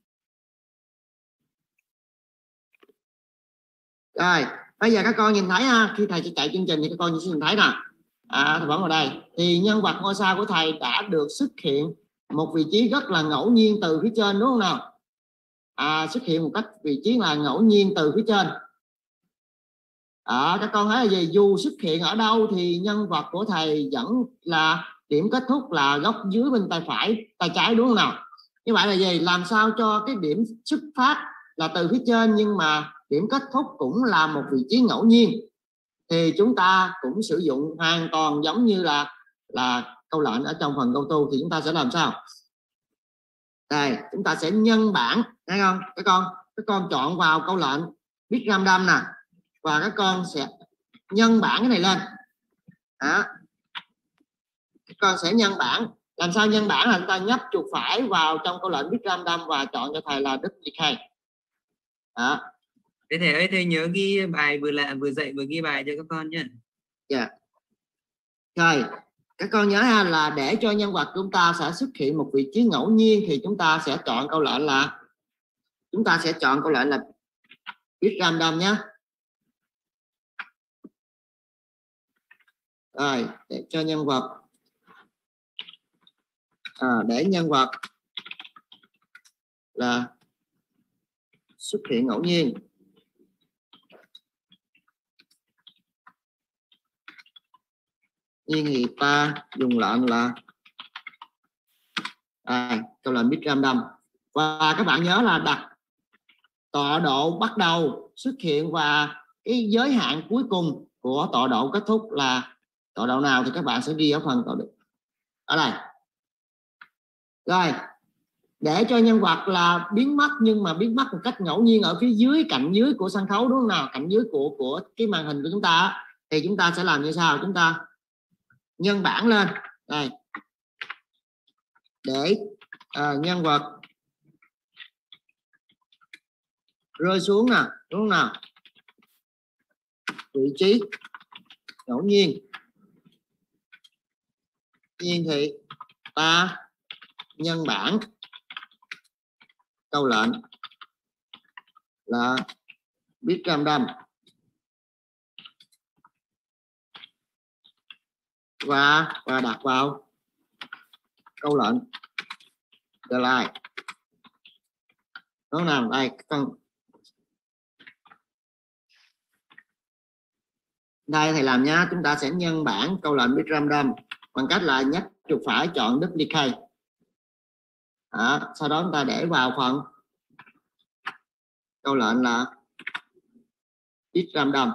A: Rồi, bây giờ các con nhìn thấy ha, khi thầy sẽ chạy chương trình thì các con sẽ nhìn thấy nè. À, thầy bấm vào đây thì nhân vật ngôi sao của thầy đã được xuất hiện một vị trí rất là ngẫu nhiên từ phía trên, đúng không nào? À, xuất hiện một cách vị trí là ngẫu nhiên từ phía trên. À, các con thấy là gì? Dù xuất hiện ở đâu thì nhân vật của thầy vẫn là điểm kết thúc là góc dưới bên tay phải, tay trái, đúng không nào? Như vậy là gì? Làm sao cho cái điểm xuất phát là từ phía trên nhưng mà điểm kết thúc cũng là một vị trí ngẫu nhiên, thì chúng ta cũng sử dụng hoàn toàn giống như là là câu lệnh ở trong phần go to. Thì chúng ta sẽ làm sao? Đây, chúng ta sẽ nhân bảng, thấy không? Các con, các con chọn vào câu lệnh bit random nè, và các con sẽ nhân bảng cái này lên. Đó. Các con sẽ nhân bảng. Làm sao nhân bảng là chúng ta nhấp chuột phải vào trong câu lệnh bit random và chọn cho thầy là duplicate. Đó.
G: Thế thầy ơi, thầy nhớ ghi bài vừa là vừa dạy vừa ghi bài cho các con nhé.
A: Dạ. Yeah. Rồi, các con nhớ ha, là để cho nhân vật chúng ta sẽ xuất hiện một vị trí ngẫu nhiên thì chúng ta sẽ chọn câu lệnh là chúng ta sẽ chọn câu lệnh là bit random nhé. Rồi để cho nhân vật à, để nhân vật là xuất hiện ngẫu nhiên nhiên thì ta dùng lệnh là à, câu lệnh bit random, và các bạn nhớ là đặt tọa độ bắt đầu xuất hiện và cái giới hạn cuối cùng của tọa độ kết thúc là tọa độ nào thì các bạn sẽ ghi ở phần tọa độ ở đây. Rồi để cho nhân vật là biến mất, nhưng mà biến mất một cách ngẫu nhiên ở phía dưới, cạnh dưới của sân khấu, đúng không nào, cạnh dưới của của cái màn hình của chúng ta, thì chúng ta sẽ làm như sau. Chúng ta nhân bản lên đây để à, nhân vật rơi xuống nè, đúng không nào, vị trí ngẫu nhiên nhiên thì ta nhân bản câu lệnh là bit random và và đặt vào câu lệnh delay, đúng không nào. Đây con đây thầy làm nhá, chúng ta sẽ nhân bản câu lệnh bit random bằng cách là nhấp chuột phải chọn duplicate. Đó, sau đó chúng ta để vào phần câu lệnh là bit random.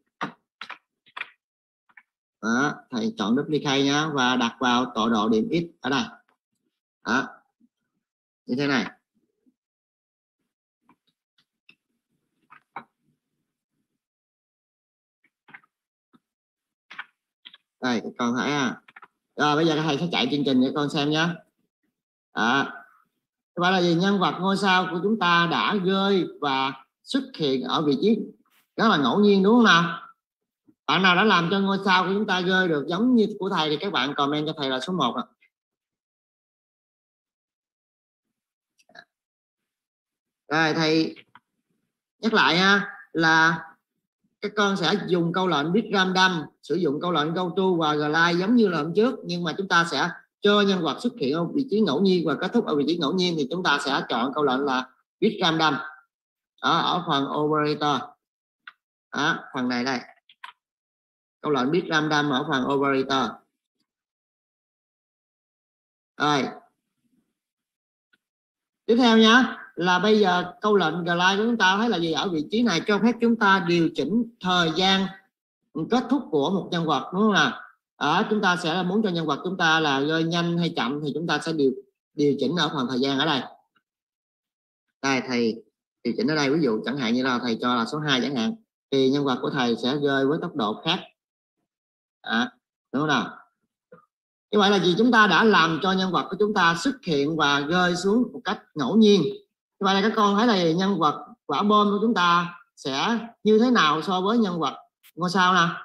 A: Đó, thầy chọn duplicate nhá và đặt vào tọa độ điểm x ở đây. Đó, như thế này. Đây các con thấy à. Rồi bây giờ thầy sẽ chạy chương trình để con xem nhé. Đó. Vậy là gì? Nhân vật ngôi sao của chúng ta đã rơi và xuất hiện ở vị trí rất là ngẫu nhiên, đúng không nào? Bạn nào đã làm cho ngôi sao của chúng ta rơi được giống như của thầy thì các bạn comment cho thầy là số một ạ. Rồi thầy nhắc lại ha, là các con sẽ dùng câu lệnh bit random, sử dụng câu lệnh go to và glide giống như là hôm trước, nhưng mà chúng ta sẽ cho nhân vật xuất hiện ở vị trí ngẫu nhiên và kết thúc ở vị trí ngẫu nhiên thì chúng ta sẽ chọn câu lệnh là bit random ở, ở phần operator. Đó, phần này đây, câu lệnh bit random ở phần operator. Rồi tiếp theo nhá, là bây giờ câu lệnh glide của chúng ta thấy là gì? Ở vị trí này cho phép chúng ta điều chỉnh thời gian kết thúc của một nhân vật, đúng không nào? Ở chúng ta sẽ muốn cho nhân vật chúng ta là rơi nhanh hay chậm thì chúng ta sẽ điều điều chỉnh ở phần thời gian ở đây. Đây thầy điều chỉnh ở đây, ví dụ chẳng hạn như là thầy cho là số hai chẳng hạn, thì nhân vật của thầy sẽ rơi với tốc độ khác. À, đúng không nào? Như vậy là gì? Chúng ta đã làm cho nhân vật của chúng ta xuất hiện và rơi xuống một cách ngẫu nhiên. Như vậy là các con thấy là nhân vật quả bom của chúng ta sẽ như thế nào so với nhân vật ngôi sao nào?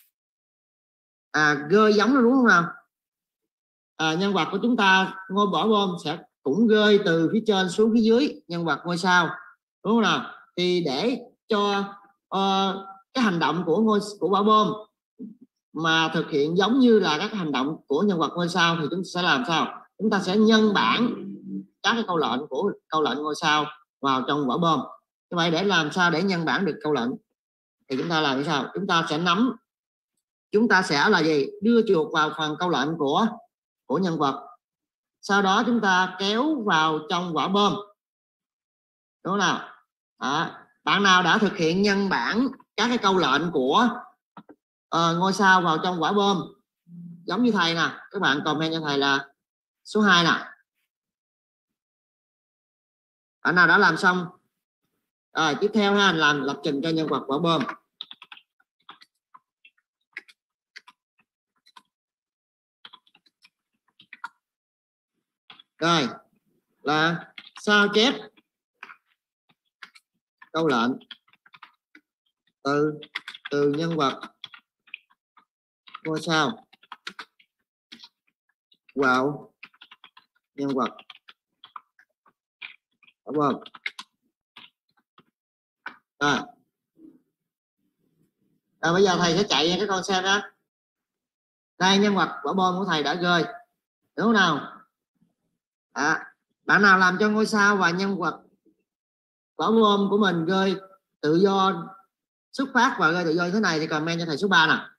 A: À, rơi giống đó, đúng không nào? À, nhân vật của chúng ta ngôi bỏ bom sẽ cũng rơi từ phía trên xuống phía dưới nhân vật ngôi sao, đúng không nào? Thì để cho uh, cái hành động của ngôi của quả bom mà thực hiện giống như là các hành động của nhân vật ngôi sao thì chúng ta sẽ làm sao? Chúng ta sẽ nhân bản các cái câu lệnh của câu lệnh ngôi sao vào trong quả bom. Như vậy để làm sao để nhân bản được câu lệnh thì chúng ta làm như sao? Chúng ta sẽ nắm, chúng ta sẽ là gì? Đưa chuột vào phần câu lệnh của của nhân vật, sau đó chúng ta kéo vào trong quả bom, đúng không nào? À, bạn nào đã thực hiện nhân bản các cái câu lệnh của uh, ngôi sao vào trong quả bom giống như thầy nè, các bạn comment cho thầy là số hai nè. Bạn nào đã làm xong rồi, tiếp theo ha, làm lập trình cho nhân vật quả bom. Rồi là sao chép câu lệnh từ từ nhân vật ngôi sao vào nhân vật quả bom. Rồi. Rồi bây giờ thầy sẽ chạy nha các con xem đó. Đây, nhân vật quả bom của thầy đã rơi, đúng không nào? À, bạn nào làm cho ngôi sao và nhân vật quả bom của mình rơi tự do, xuất phát và rơi tự do như thế này thì comment cho thầy số ba nè.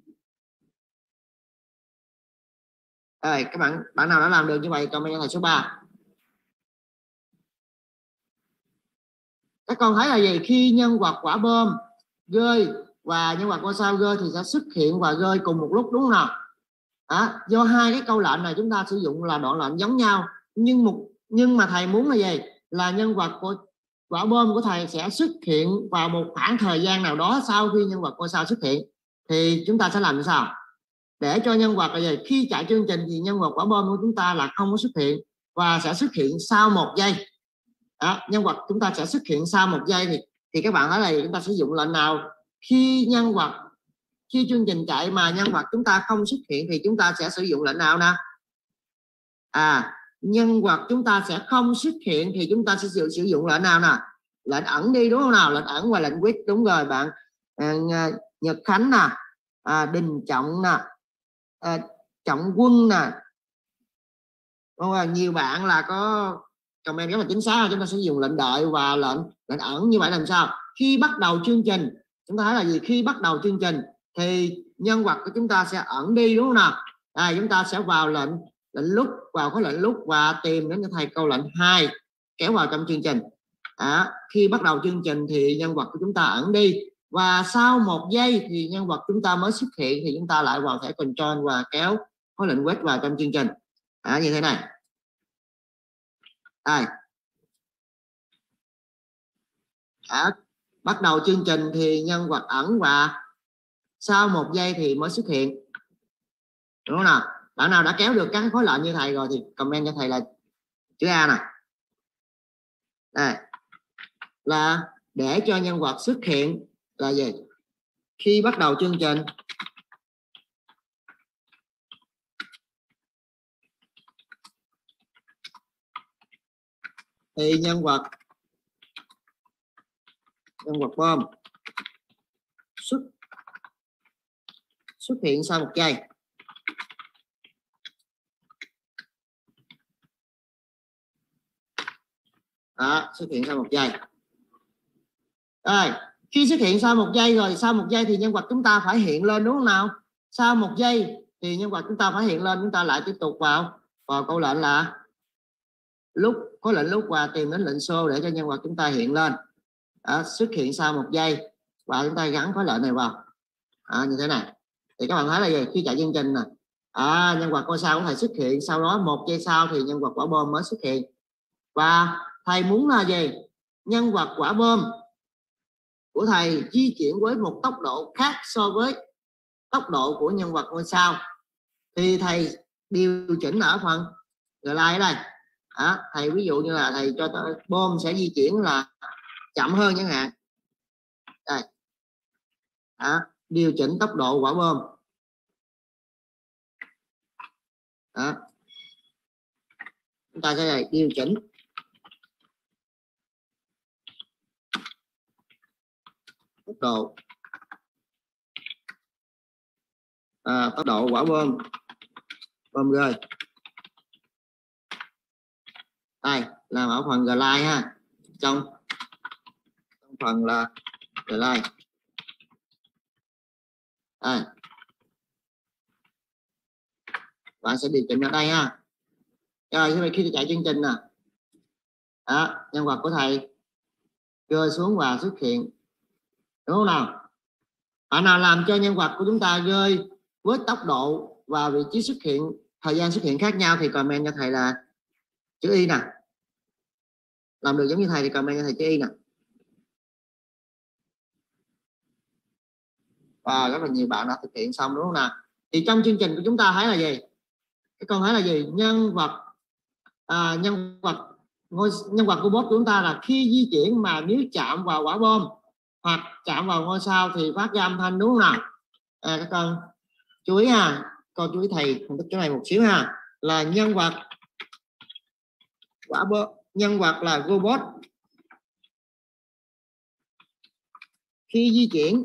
A: Đây, các bạn bạn nào đã làm được như vậy comment cho thầy số ba. Các con thấy là gì? Khi nhân vật quả bom rơi và nhân vật ngôi sao rơi thì sẽ xuất hiện và rơi cùng một lúc, đúng không nào? À, do hai cái câu lệnh này chúng ta sử dụng là đoạn lệnh giống nhau, nhưng một nhưng mà thầy muốn là gì? Là nhân vật của quả bom của thầy sẽ xuất hiện vào một khoảng thời gian nào đó sau khi nhân vật ngôi sao xuất hiện. Thì chúng ta sẽ làm như sao? Để cho nhân vật là gì? Khi chạy chương trình thì nhân vật quả bom của chúng ta là không có xuất hiện và sẽ xuất hiện sau một giây. Đó, nhân vật chúng ta sẽ xuất hiện sau một giây thì thì các bạn thấy là chúng ta sử dụng lệnh nào? Khi nhân vật khi chương trình chạy mà nhân vật chúng ta không xuất hiện thì chúng ta sẽ sử dụng lệnh nào nè? À, nhân vật chúng ta sẽ không xuất hiện thì chúng ta sẽ sử, sử dụng lệnh nào nè? Lệnh ẩn đi, đúng không nào? Lệnh ẩn và lệnh quit, đúng rồi bạn. À, Nhật Khánh nè, à, Đình Trọng nè, à, Trọng Quân nè. Đúng rồi, nhiều bạn là có comment rất là chính xác. Chúng ta sẽ dùng lệnh đợi và lệnh lệnh ẩn. Như vậy làm sao? Khi bắt đầu chương trình, chúng ta thấy là gì? Khi bắt đầu chương trình thì nhân vật của chúng ta sẽ ẩn đi, đúng không nào? À, chúng ta sẽ vào lệnh lệnh lúc, vào cái lệnh lúc và tìm đến cho thầy câu lệnh hai kéo vào trong chương trình. À, khi bắt đầu chương trình thì nhân vật của chúng ta ẩn đi và sau một giây thì nhân vật chúng ta mới xuất hiện thì chúng ta lại vào thẻ control và kéo có lệnh quét vào trong chương trình. À, như thế này. Đây. À, bắt đầu chương trình thì nhân vật ẩn và sau một giây thì mới xuất hiện, đúng không nào? Bạn nào đã kéo được các khối lệnh như thầy rồi thì comment cho thầy là chữ A nè. Đây là để cho nhân vật xuất hiện là gì? Khi bắt đầu chương trình thì nhân vật nhân vật bom xuất xuất hiện sau một giây. Đó, xuất hiện sau một giây. Rồi, khi xuất hiện sau một giây rồi, sau một giây thì nhân vật chúng ta phải hiện lên, đúng không nào? Sau một giây thì nhân vật chúng ta phải hiện lên, chúng ta lại tiếp tục vào vào câu lệnh là lúc, có lệnh lúc và tìm đến lệnh show để cho nhân vật chúng ta hiện lên. Đó, xuất hiện sau một giây và chúng ta gắn khối lệnh này vào. À, như thế này. Thì các bạn thấy là gì? Khi chạy chương trình nè, à, nhân vật ngôi sao của thầy xuất hiện, sau đó một giây sau thì nhân vật quả bom mới xuất hiện. Và thầy muốn là gì? Nhân vật quả bom của thầy di chuyển với một tốc độ khác so với tốc độ của nhân vật ngôi sao thì thầy điều chỉnh ở phần glide ở đây. À, thầy ví dụ như là thầy cho bom sẽ di chuyển là chậm hơn chẳng hạn. Đây. À, điều chỉnh tốc độ quả bom. Đó. Chúng ta sẽ điều chỉnh tốc độ à, tốc độ quả bom bom rơi. Đây làm ở phần glide ha, trong trong phần là glide. Đây. Bạn sẽ điều chỉnh ở đây ha. Rồi khi chạy chương trình nè, đó, nhân vật của thầy rơi xuống và xuất hiện, đúng không nào? Bạn nào làm cho nhân vật của chúng ta rơi với tốc độ và vị trí xuất hiện, thời gian xuất hiện khác nhau thì comment cho thầy là chữ Y nè. Làm được giống như thầy thì comment cho thầy chữ Y nè. Và rất là nhiều bạn đã thực hiện xong, đúng không nào? Thì trong chương trình của chúng ta thấy là gì? Cái con thấy là gì? Nhân vật à, nhân vật ngôi nhân vật của bot của chúng ta là khi di chuyển mà nếu chạm vào quả bom hoặc chạm vào ngôi sao thì phát ra âm thanh, đúng không nào? À, các con chú ý ha, con chú ý thầy phân tích cái này một xíu ha. là nhân vật quả bom, nhân vật là robot khi di chuyển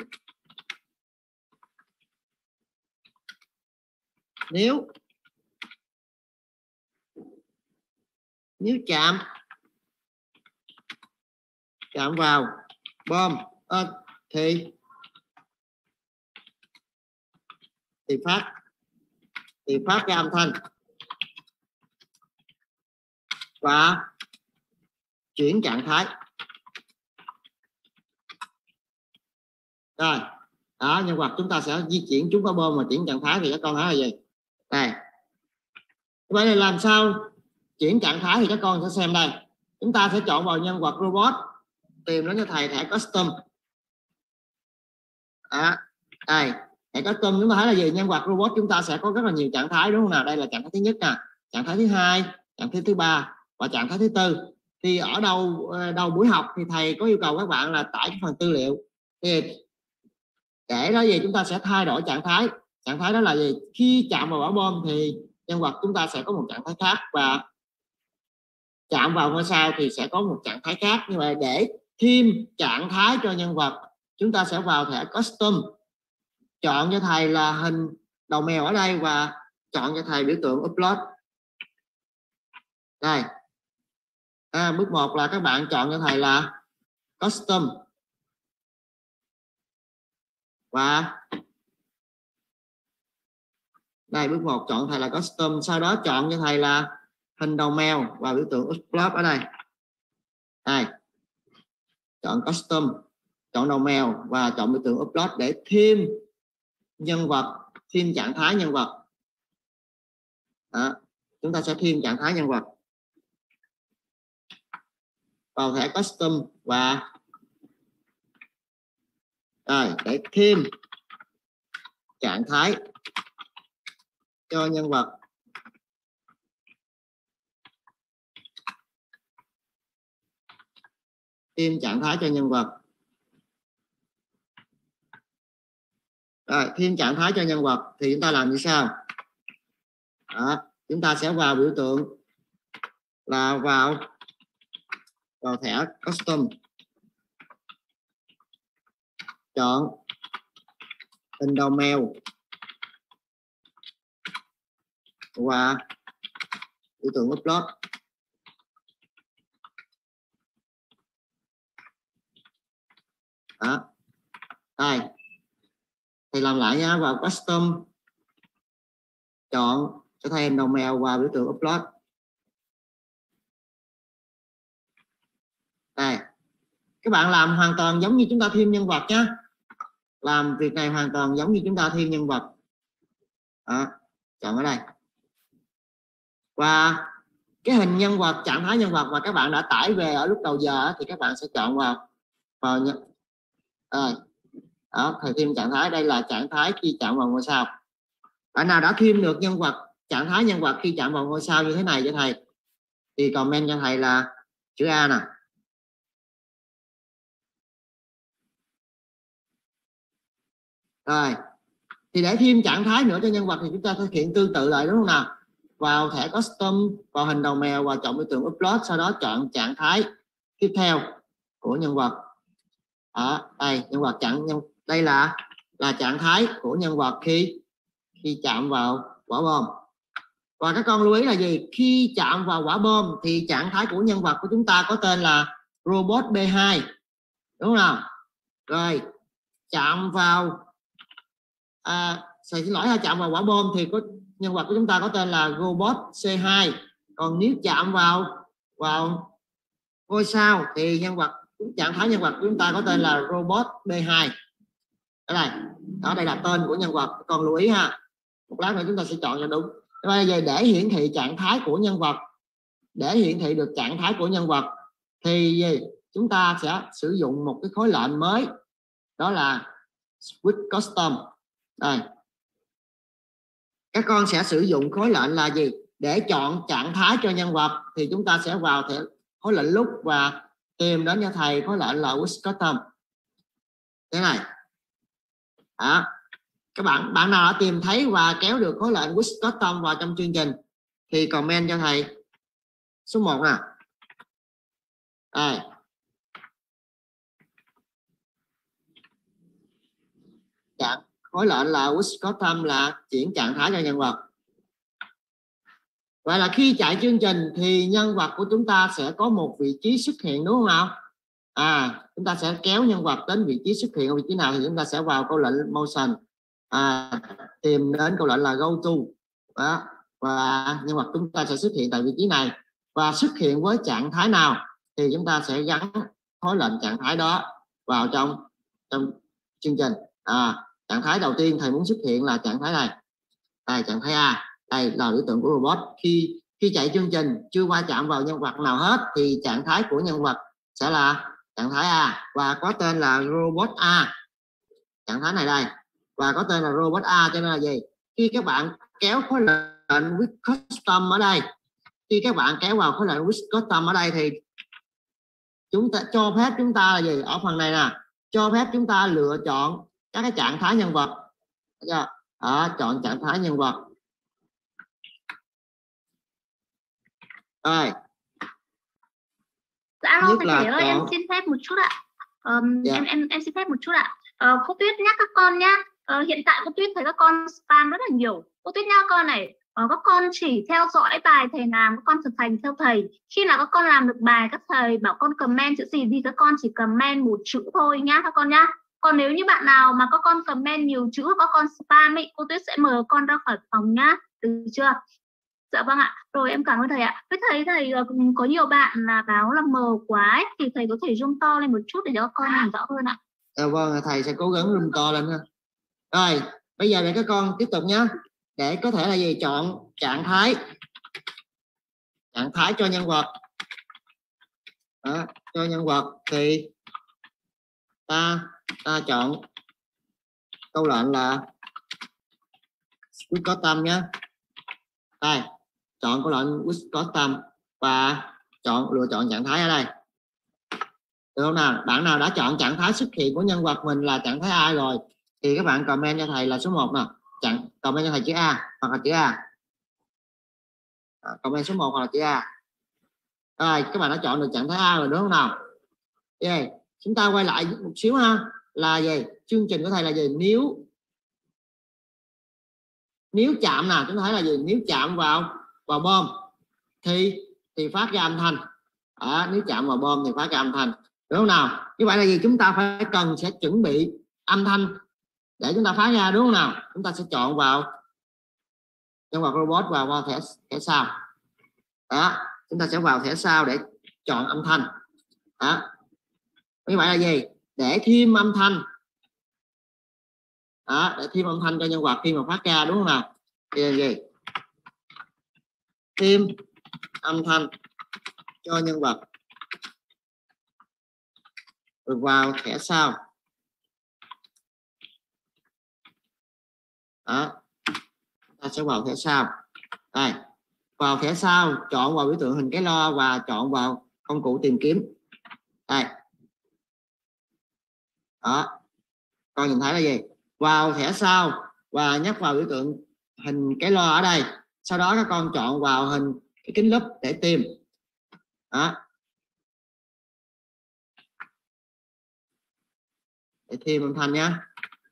A: nếu nếu chạm chạm vào bom à, thì thì phát thì phát ra âm thanh và chuyển trạng thái. Rồi đó, nhân vật chúng ta sẽ di chuyển chúng có bom mà chuyển trạng thái thì các con nói là gì? Đây, vậy là làm sao chuyển trạng thái thì các con sẽ xem đây. Chúng ta sẽ chọn vào nhân vật robot, tìm nó cho thầy thẻ custom. À, đây thẻ custom chúng ta thấy là gì? Nhân vật robot chúng ta sẽ có rất là nhiều trạng thái đúng không nào? Đây là trạng thái thứ nhất nè, trạng thái thứ hai, trạng thái thứ ba và trạng thái thứ tư. Thì ở đầu đầu buổi học thì thầy có yêu cầu các bạn là tải cái phần tư liệu. Thì để đó gì chúng ta sẽ thay đổi trạng thái. Trạng thái đó là gì? Khi chạm vào quả bom thì nhân vật chúng ta sẽ có một trạng thái khác, và chạm vào ngôi sao thì sẽ có một trạng thái khác. Như vậy để thêm trạng thái cho nhân vật, chúng ta sẽ vào thẻ custom, chọn cho thầy là hình đầu mèo ở đây và chọn cho thầy biểu tượng upload. Đây. À, bước một là các bạn chọn cho thầy là custom và đây bước một chọn thầy là custom, sau đó chọn cho thầy là hình đầu mèo và biểu tượng upload ở đây. Đây. Chọn custom, chọn đầu mèo và chọn biểu tượng upload để thêm nhân vật, thêm trạng thái nhân vật. Đó. Chúng ta sẽ thêm trạng thái nhân vật vào thẻ custom và rồi để thêm trạng thái cho nhân vật. Thêm trạng thái cho nhân vật. Rồi, thêm trạng thái cho nhân vật thì chúng ta làm như sau. Đó, chúng ta sẽ vào biểu tượng là vào vào thẻ custom, chọn hình đầu mèo và biểu tượng upload. Đó. Đây thì làm lại nha, vào custom, chọn cho thầy hình đầu mèo và biểu tượng upload. Đây, các bạn làm hoàn toàn giống như chúng ta thêm nhân vật nhé. Làm việc này hoàn toàn giống như chúng ta thêm nhân vật. Đó, chọn ở đây. Và cái hình nhân vật, trạng thái nhân vật mà các bạn đã tải về ở lúc đầu giờ thì các bạn sẽ chọn vào vào nhân. Rồi. Đó, thầy thêm trạng thái, đây là trạng thái khi chạm vào ngôi sao. Bạn nào đã thêm được nhân vật, trạng thái nhân vật khi chạm vào ngôi sao như thế này cho thầy thì comment cho thầy là chữ A nè. Rồi, thì để thêm trạng thái nữa cho nhân vật thì chúng ta thực hiện tương tự lại đúng không nào? Vào thẻ custom, vào hình đầu mèo và chọn biểu tượng upload, sau đó chọn trạng thái tiếp theo của nhân vật. Đó, đây nhân vật chặn nhân đây là là trạng thái của nhân vật khi khi chạm vào quả bom. Và các con lưu ý là gì? Khi chạm vào quả bom thì trạng thái của nhân vật của chúng ta có tên là robot B hai. Đúng không nào? Rồi, chạm vào à, xin lỗi ha, chạm vào quả bom thì có nhân vật của chúng ta có tên là robot C hai. Còn nếu chạm vào vào ngôi sao thì nhân vật, trạng thái nhân vật của chúng ta có tên là robot B hai. Ở đây, đó, đây là tên của nhân vật, con lưu ý ha. Một lát nữa chúng ta sẽ chọn cho đúng. Bây giờ để hiển thị trạng thái của nhân vật, để hiển thị được trạng thái của nhân vật thì gì? Chúng ta sẽ sử dụng một cái khối lệnh mới, đó là switch custom. Đây, các con sẽ sử dụng khối lệnh là gì? Để chọn trạng thái cho nhân vật thì chúng ta sẽ vào thể khối lệnh lúc và tìm đến cho thầy khối lệnh là switch custom. Thế này. Đó. Các bạn bạn nào đã tìm thấy và kéo được khối lệnh switch custom vào trong chương trình thì comment cho thầy số một nè. Đây. Trạng khối lệnh là Wisconsin là chuyển trạng thái cho nhân vật. Vậy là khi chạy chương trình thì nhân vật của chúng ta sẽ có một vị trí xuất hiện, đúng không nào? À, chúng ta sẽ kéo nhân vật đến vị trí xuất hiện ở vị trí nào thì chúng ta sẽ vào câu lệnh motion, à, tìm đến câu lệnh là go to. Đó. Và nhân vật chúng ta sẽ xuất hiện tại vị trí này, và xuất hiện với trạng thái nào thì chúng ta sẽ gắn khối lệnh trạng thái đó vào trong trong chương trình. À, trạng thái đầu tiên thầy muốn xuất hiện là trạng thái này. Đây, trạng thái A. Đây là biểu tượng của robot. Khi khi chạy chương trình chưa qua chạm vào nhân vật nào hết thì trạng thái của nhân vật sẽ là trạng thái A và có tên là robot A. Trạng thái này đây và có tên là robot A, cho nên là gì? Khi các bạn kéo khối lệnh with custom ở đây, khi các bạn kéo vào khối lệnh with custom ở đây thì chúng ta cho phép chúng ta là gì? Ở phần này nè, cho phép chúng ta lựa chọn các cái trạng thái nhân vật. Đó, chọn trạng thái nhân vật. Rồi.
H: Dạ alo thầy ơi, em xin phép một chút ạ. Um,
A: dạ.
H: em em em xin phép một chút ạ. Uh, cô Tuyết nhắc các con nhá. Uh, hiện tại cô Tuyết thấy các con spam rất là nhiều. Cô Tuyết nhắc con này, uh, các con chỉ theo dõi bài thầy làm, các con thực hành theo thầy. Khi nào các con làm được bài, các thầy bảo con comment chữ gì thì các con chỉ comment một chữ thôi nhá các con nhá. Còn nếu như bạn nào mà các con comment nhiều chữ, các con spam ấy, cô Tuyết sẽ mời con ra khỏi phòng nhá, được chưa? Dạ vâng ạ. Rồi em cảm ơn thầy ạ. Tôi thấy thầy có nhiều bạn là báo là mờ quá ấy, thì thầy có thể zoom to lên một chút để cho các con nhìn rõ hơn ạ.
A: À, vâng, thầy sẽ cố gắng zoom to lên ha. Rồi, bây giờ để các con tiếp tục nhé. Để có thể là gì? Chọn trạng thái. Trạng thái cho nhân vật. Đó, cho nhân vật thì ta ta chọn câu lệnh là Wisconsin nhé. Đây, chọn câu lệnh Wisconsin và chọn lựa chọn trạng thái ở đây. Được không nào? Bạn nào đã chọn trạng thái xuất hiện của nhân vật mình là trạng thái A rồi thì các bạn comment cho thầy là số một nè. Trạng comment cho thầy chữ A hoặc là chữ A. À, comment số một hoặc là chữ A. Rồi, các bạn đã chọn được trạng thái A rồi đúng không nào? Yeah. Chúng ta quay lại một xíu ha, là gì? Chương trình của thầy là gì? Nếu nếu chạm nào, chúng ta thấy là gì? Nếu chạm vào vào bom thì thì phát ra âm thanh. À, nếu chạm vào bom thì phát ra âm thanh, đúng không nào? Như vậy là gì? Chúng ta phải cần sẽ chuẩn bị âm thanh để chúng ta phát ra, đúng không nào? Chúng ta sẽ chọn vào nhân vật robot và vào thẻ thẻ sao. Đó, chúng ta sẽ vào thẻ sao để chọn âm thanh. Đó. Như vậy là gì? Để thêm âm thanh. Đó, để thêm âm thanh cho nhân vật khi mà phát ra, đúng không nào? Thì là gì? Thêm âm thanh cho nhân vật rồi vào thẻ sao. Đó, ta sẽ vào thẻ sao. Đây, vào thẻ sao, chọn vào biểu tượng hình cái lo và chọn vào công cụ tìm kiếm. Đây. Đó, con nhìn thấy là gì? Vào thẻ sao và nhấp vào biểu tượng hình cái lo ở đây. Sau đó các con chọn vào hình cái kính lúp để tìm. Đó. Để thêm âm thanh nhé.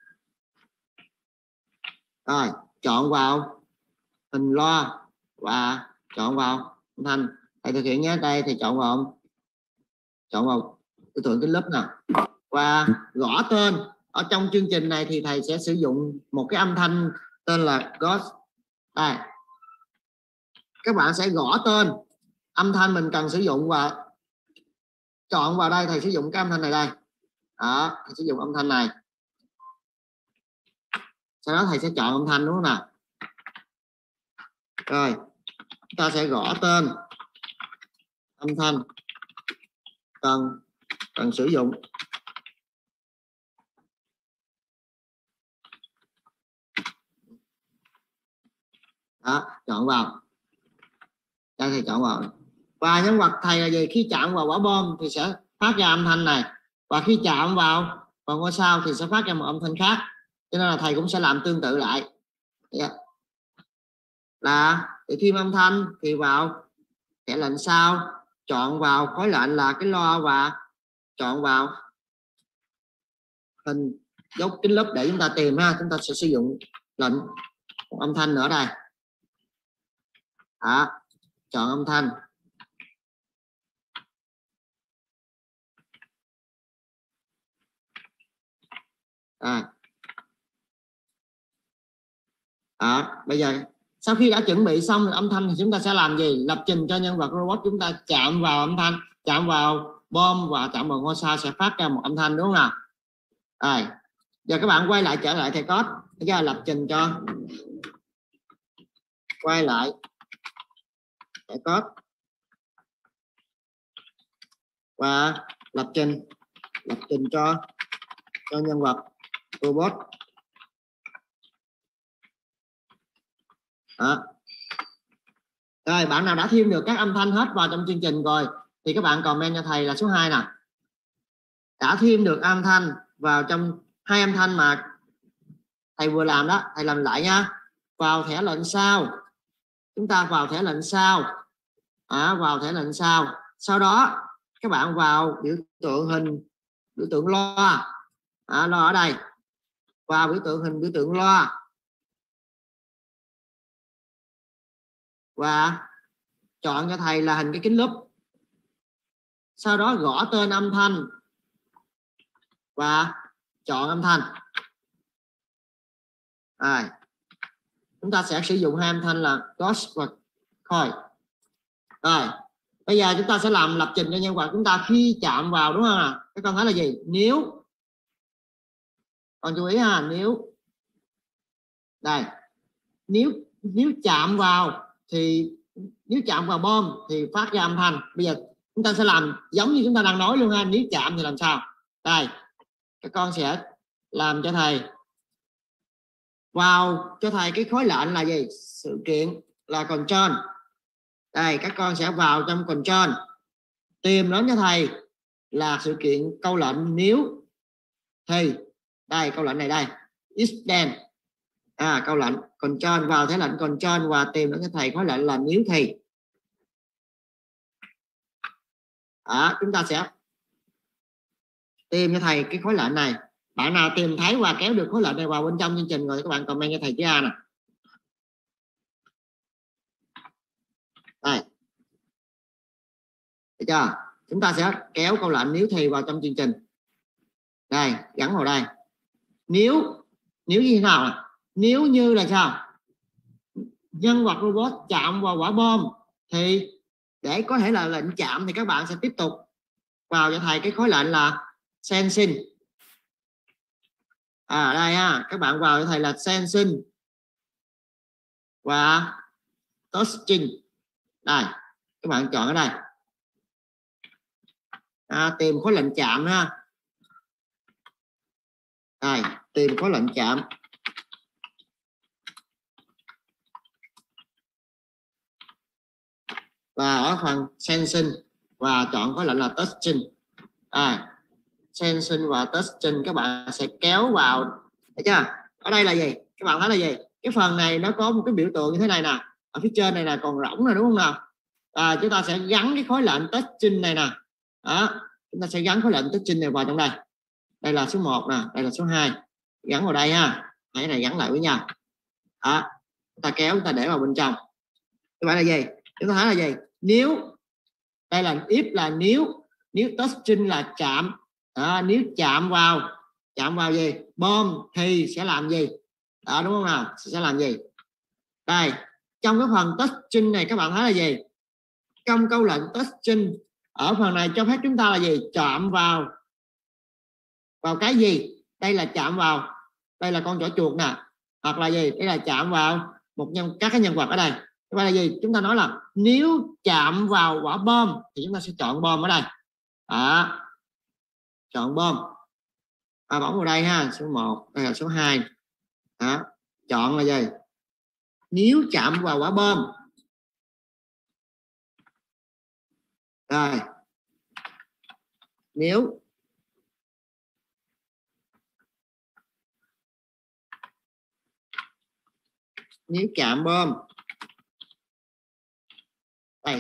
A: Rồi, chọn vào hình loa và chọn vào âm thanh. Thầy thực hiện nhé. Đây thì chọn vào chọn vào biểu tượng kính lúp nè. Và gõ tên. Ở trong chương trình này thì thầy sẽ sử dụng một cái âm thanh tên là Ghost. Đây. Các bạn sẽ gõ tên âm thanh mình cần sử dụng và chọn vào đây. Thầy sử dụng cái âm thanh này đây. Đó, thầy sử dụng âm thanh này. Sau đó thầy sẽ chọn âm thanh, đúng không nào? Rồi, chúng ta sẽ gõ tên âm thanh cần cần sử dụng. Đó, chọn vào. Đây thì chọn vào. Và nhân vật thầy là gì? Khi chạm vào quả bom thì sẽ phát ra âm thanh này. Và khi chạm vào vào ngôi sao thì sẽ phát ra một âm thanh khác. Cho nên là thầy cũng sẽ làm tương tự lại. Yeah. Là để thêm âm thanh thì vào thẻ lệnh sau, chọn vào khối lệnh là cái loa và chọn vào hình dấu kính lúp để chúng ta tìm ha. Chúng ta sẽ sử dụng lệnh âm thanh nữa đây. Đó, chọn âm thanh. À. Đó, bây giờ sau khi đã chuẩn bị xong âm thanh thì chúng ta sẽ làm gì? Lập trình cho nhân vật robot chúng ta chạm vào âm thanh, chạm vào bom và chạm vào ngôi sao sẽ phát ra một âm thanh, đúng không nào? Rồi, giờ các bạn quay lại trở lại thầy code, bây giờ lập trình cho quay lại thầy code và lập trình lập trình cho cho nhân vật robot. Đó. Rồi, bạn nào đã thêm được các âm thanh hết vào trong chương trình rồi thì các bạn comment cho thầy là số hai nè. Đã thêm được âm thanh vào trong hai âm thanh mà thầy vừa làm đó, thầy làm lại nha. Vào thẻ lệnh sau, chúng ta vào thẻ lệnh sau, à, vào thẻ lệnh sau. Sau đó các bạn vào biểu tượng hình biểu tượng loa, à, loa ở đây, vào biểu tượng hình biểu tượng loa và chọn cho thầy là hình cái kính lúp. Sau đó gõ tên âm thanh và chọn âm thanh. Rồi, chúng ta sẽ sử dụng hai âm thanh là Ghost và Coil. Rồi, bây giờ chúng ta sẽ làm lập trình cho nhân vật chúng ta khi chạm vào, đúng không ạ? Các con thấy là gì? Nếu, con chú ý ha, nếu đây, nếu nếu chạm vào thì nếu chạm vào bom thì phát ra âm thanh. Bây giờ chúng ta sẽ làm giống như chúng ta đang nói luôn ha. Nếu chạm thì làm sao? Đây, các con sẽ làm cho thầy vào cho thầy cái khối lệnh là gì? Sự kiện là control. Đây, các con sẽ vào trong control, tìm đến cho thầy là sự kiện câu lệnh nếu thì đây, câu lệnh này đây, if then, à, câu lệnh control, vào thế lệnh control và tìm đến cho thầy khối lệnh là nếu thì. Đó, chúng ta sẽ tìm cho thầy cái khối lệnh này. Bạn nào tìm thấy và kéo được khối lệnh này vào bên trong chương trình rồi các bạn comment cho thầy chữ A nè. Đây, được chưa? Chúng ta sẽ kéo câu lệnh nếu thì vào trong chương trình. Đây, gắn vào đây. Nếu nếu như thế nào này? Nếu như là sao? Nhân vật robot chạm vào quả bom thì để có thể là lệnh chạm thì các bạn sẽ tiếp tục vào cho thầy cái khối lệnh là sensing. À đây ha, các bạn vào cho thầy là sensing và touching. Đây, các bạn chọn ở đây. À, tìm khối lệnh chạm ha. Đây, tìm khối lệnh chạm. Và ở phần sensing và chọn khối lệnh là touching. À, sensing và touching các bạn sẽ kéo vào. Thấy chưa? Ở đây là gì? Các bạn thấy là gì? Cái phần này nó có một cái biểu tượng như thế này nè. Ở phía trên này là còn rỗng rồi, đúng không nào? À, chúng ta sẽ gắn cái khối lệnh touching này nè. Đó, chúng ta sẽ gắn khối lệnh touching này vào trong đây. Đây là số một nè, đây là số hai. Gắn vào đây ha. Cái này gắn lại với nhau. Đó, chúng ta kéo, chúng ta để vào bên trong. Như vậy là gì? Chúng ta thấy là gì? Nếu đây là if là nếu, nếu touching là chạm. Đó, nếu chạm vào chạm vào gì? Bom thì sẽ làm gì? Đó, đúng không nào? Sẽ làm gì? Đây, trong cái phần touching này các bạn thấy là gì? Trong câu lệnh touching ở phần này cho phép chúng ta là gì? Chạm vào vào cái gì? Đây là chạm vào, đây là con chỏ chuột nè, hoặc là gì? Đây là chạm vào một nhân các cái nhân vật ở đây. Vậy là gì? Chúng ta nói là nếu chạm vào quả bom thì chúng ta sẽ chọn bom ở đây. Đó, chọn bom. À, bấm vào đây ha, số một, đây là số hai. Đó, chọn là gì? Nếu chạm vào quả bom. Rồi, nếu nếu chạm bom đây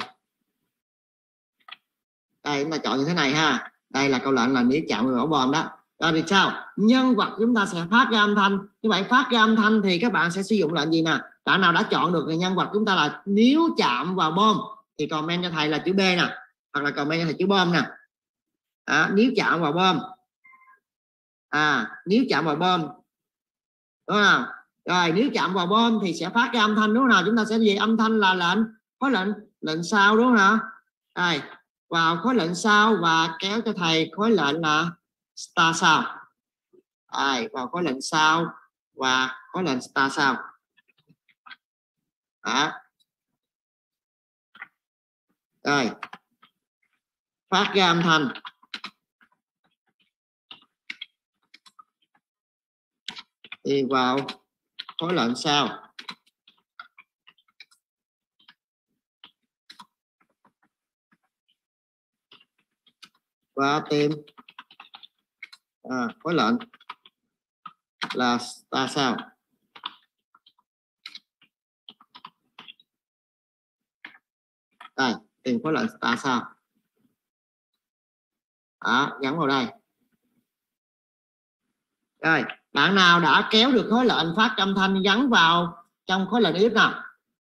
A: đây chúng ta chọn như thế này ha. Đây là câu lệnh là nếu chạm vào bom đó. Rồi thì sao? Nhân vật chúng ta sẽ phát ra âm thanh. Như vậy phát ra âm thanh thì các bạn sẽ sử dụng lệnh gì nè? Bạn nào đã chọn được nhân vật chúng ta là nếu chạm vào bom thì comment cho thầy là chữ B nè, hoặc là comment cho thầy chữ bom nè. À, nếu chạm vào bom, à nếu chạm vào bom, đúng không? Rồi nếu chạm vào bom thì sẽ phát ra âm thanh, đúng không nào? Chúng ta sẽ gì? Âm thanh là lệnh khối lệnh lệnh sau, đúng không nào? Đây, vào khối lệnh sau và kéo cho thầy khối lệnh là star sau. Đây, vào khối lệnh sau và khối lệnh star sau. Đó. Rồi, phát ra âm thanh. Thì vào khối lệnh sau. Và tìm à, khối lệnh là star sao. Đây, tìm khối lệnh star sao. Đó, gắn vào đây. Rồi, bạn nào đã kéo được khối lệnh phát âm thanh gắn vào trong khối lệnh if nào?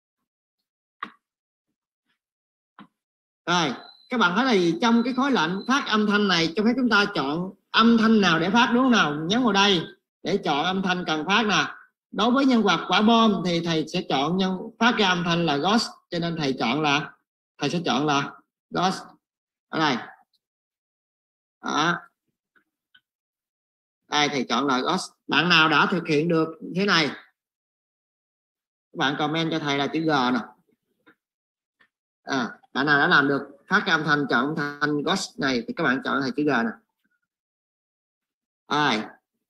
A: Rồi, các bạn thấy là gì? Trong cái khối lệnh phát âm thanh này cho phép chúng ta chọn âm thanh nào để phát, đúng không nào? Nhấn vào đây để chọn âm thanh cần phát nè. Đối với nhân vật quả bom thì thầy sẽ chọn nhân phát ra âm thanh là ghost, cho nên thầy chọn là thầy sẽ chọn là ghost ở đây. Đó. Đây thầy chọn là ghost. Bạn nào đã thực hiện được thế này, các bạn comment cho thầy là chữ G nè. À, bạn nào đã làm được phát ra âm thanh chọn âm thanh ghost này thì các bạn chọn thầy chữ G nè. Rồi.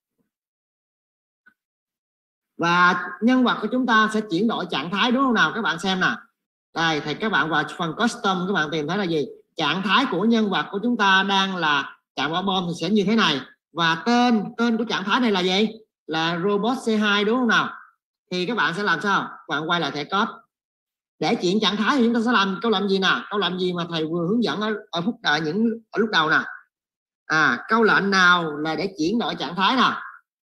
A: Và nhân vật của chúng ta sẽ chuyển đổi trạng thái, đúng không nào? Các bạn xem nè. Đây thì các bạn vào phần custom các bạn tìm thấy là gì? Trạng thái của nhân vật của chúng ta đang là chạm vào bom thì sẽ như thế này. Và tên tên của trạng thái này là gì? Là robot xê hai, đúng không nào? Thì các bạn sẽ làm sao? Các bạn quay lại thẻ code. Để chuyển trạng thái thì chúng ta sẽ làm câu lệnh gì nè? Câu lệnh gì mà thầy vừa hướng dẫn ở ở phút ở những ở lúc đầu nè. À, câu lệnh nào là để chuyển đổi trạng thái nè?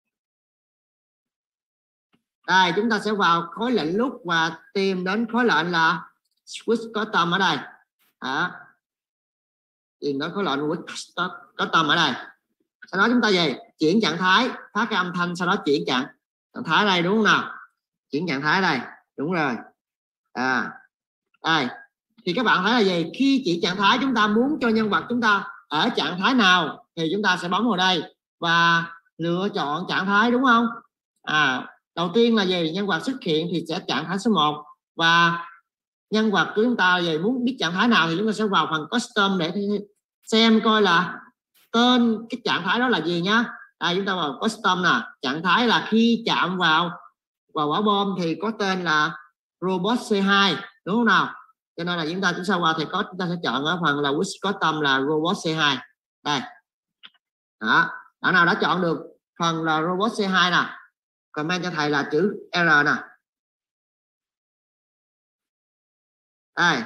A: Đây, chúng ta sẽ vào khối lệnh lúc và tìm đến khối lệnh là switch custom ở đây. Đó. Tìm đến khối lệnh switch custom ở đây. Sau đó chúng ta về chuyển trạng thái, phát cái âm thanh, sau đó chuyển trạng trạng thái đây, đúng không nào? Chuyển trạng thái đây, đúng rồi. À, đây thì các bạn thấy là gì? Khi chuyển trạng thái chúng ta muốn cho nhân vật chúng ta ở trạng thái nào thì chúng ta sẽ bấm vào đây và lựa chọn trạng thái, đúng không? À, đầu tiên là gì? Nhân vật xuất hiện thì sẽ trạng thái số một, và nhân vật của chúng ta là gì? Muốn biết trạng thái nào thì chúng ta sẽ vào phần custom để xem coi là tên cái trạng thái đó là gì nhá. Đây, chúng ta vào custom nè, trạng thái là khi chạm vào vào quả bom thì có tên là robot xê hai, đúng không nào? Cho nên là chúng ta chúng ta qua thì có chúng ta sẽ chọn ở phần là which custom là robot xê hai. Đây. Đó, bạn nào đã chọn được phần là robot xê hai nè, comment cho thầy là chữ R nè. Đây.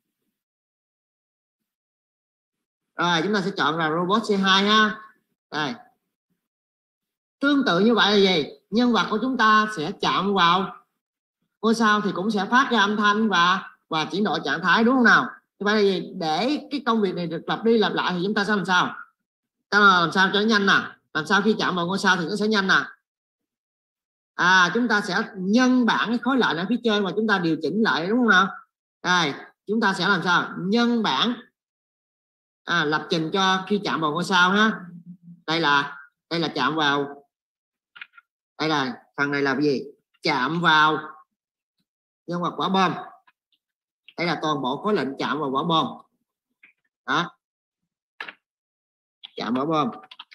A: Rồi chúng ta sẽ chọn là robot xê hai ha. Đây. Tương tự như vậy là gì? Nhân vật của chúng ta sẽ chạm vào ngôi sao thì cũng sẽ phát ra âm thanh và và chuyển đổi trạng thái, đúng không nào? Như vậy là gì? Để cái công việc này được lặp đi lặp lại thì chúng ta sẽ làm sao? Ta làm sao cho nó nhanh nè? Làm sao khi chạm vào ngôi sao thì nó sẽ nhanh nè? À, chúng ta sẽ nhân bảng cái khối lệnh ở phía trên và chúng ta điều chỉnh lại, đúng không nào? Đây, chúng ta sẽ làm sao? Nhân bảng, à, lập trình cho khi chạm vào ngôi sao ha. Đây là đây là chạm vào, đây là phần này là cái gì? Chạm vào nhân vật quả bom. Đây là toàn bộ khối lệnh chạm vào quả bom. Đó. Chạm vào bom.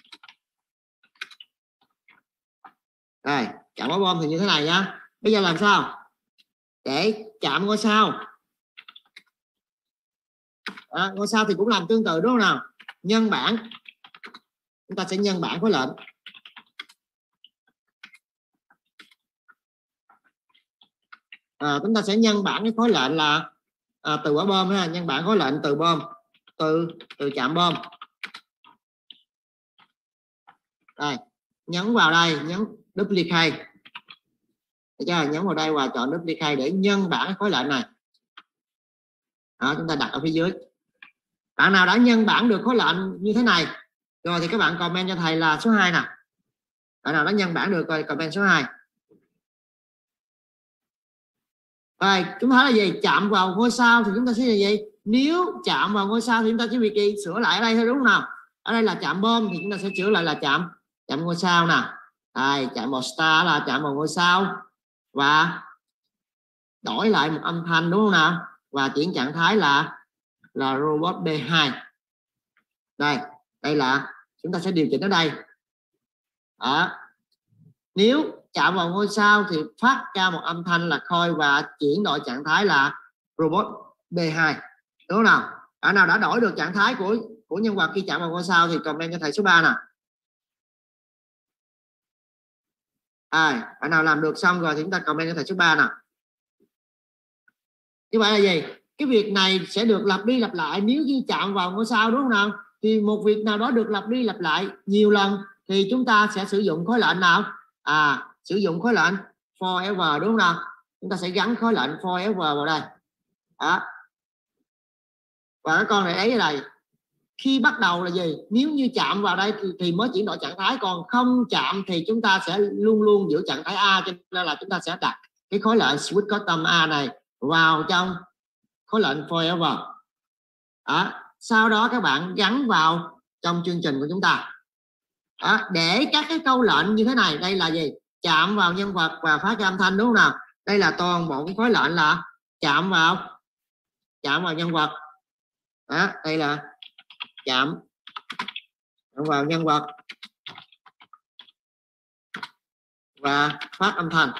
A: Đây, chạm quả bom thì như thế này nhá. Bây giờ làm sao để chạm ngôi sao? Đó, ngôi sao thì cũng làm tương tự, đúng không nào? Nhân bảng, chúng ta sẽ nhân bảng khối lệnh. À, chúng ta sẽ nhân bảng cái khối lệnh là à, từ quả bom ha, nhân bản khối lệnh từ bom, từ từ chạm bom. Đây, nhấn vào đây, nhấn duplicate. Được chưa? Nhấn vào đây và chọn duplicate để nhân bản khối lệnh này. Đó, chúng ta đặt ở phía dưới. Bạn nào đã nhân bản được khối lệnh như thế này rồi thì các bạn comment cho thầy là số hai nè. Bạn nào đã nhân bản được rồi comment số hai. Rồi, chúng ta thấy là gì? Chạm vào ngôi sao thì chúng ta sẽ là gì? Nếu chạm vào ngôi sao thì chúng ta chỉ việc gì? Sửa lại ở đây thôi, đúng không nào? Ở đây là chạm bom thì chúng ta sẽ sửa lại là chạm chạm ngôi sao nè. Đây, chạm vào star là chạm vào ngôi sao và đổi lại một âm thanh, đúng không nào? Và chuyển trạng thái là là robot B hai. Đây, đây là chúng ta sẽ điều chỉnh ở đây. Đó. Nếu chạm vào ngôi sao thì phát ra một âm thanh là khôi và chuyển đổi trạng thái là robot B hai, đúng không nào? Bạn nào đã đổi được trạng thái của của nhân vật khi chạm vào ngôi sao thì comment cho thầy số ba nè. À, bạn nào làm được xong rồi thì chúng ta comment cho thầy số ba nè. Như vậy là gì? Cái việc này sẽ được lặp đi lặp lại nếu như chạm vào ngôi sao, đúng không nào? Thì một việc nào đó được lặp đi lặp lại nhiều lần thì chúng ta sẽ sử dụng khối lệnh nào? À, sử dụng khối lệnh forever, đúng không nào? Chúng ta sẽ gắn khối lệnh forever vào đây. Đó. Và các con này ấy là khi bắt đầu là gì? Nếu như chạm vào đây thì, thì mới chuyển đổi trạng thái, còn không chạm thì chúng ta sẽ luôn luôn giữ trạng thái A, cho nên là chúng ta sẽ đặt cái khối lệnh switch custom A này vào trong khối lệnh forever. Đó. Sau đó các bạn gắn vào trong chương trình của chúng ta. Đó. Để các cái câu lệnh như thế này, đây là gì? Chạm vào nhân vật và phát ra âm thanh, đúng không nào? Đây là toàn bộ khối lệnh là chạm vào chạm vào nhân vật. Đó. Đây là chạm vào nhân vật và phát âm thanh.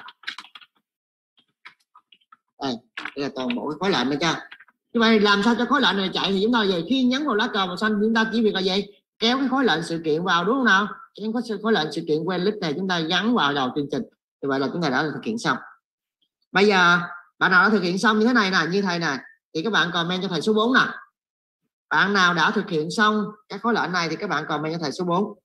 A: Đây, đây là toàn bộ cái khối lệnh này chưa? Như vậy làm sao cho khối lệnh này chạy thì chúng ta gì? Khi nhấn vào lá cờ màu xanh chúng ta chỉ việc là gì? Kéo cái khối lệnh sự kiện vào, đúng không nào? Kéo cái khối lệnh sự kiện quen list này chúng ta gắn vào đầu chương trình. Như vậy là chúng ta đã thực hiện xong. Bây giờ bạn nào đã thực hiện xong như thế này nè, như thầy nè, thì các bạn comment cho thầy số bốn nè. Bạn nào đã thực hiện xong các khối lệnh này thì các bạn comment cho thầy số bốn.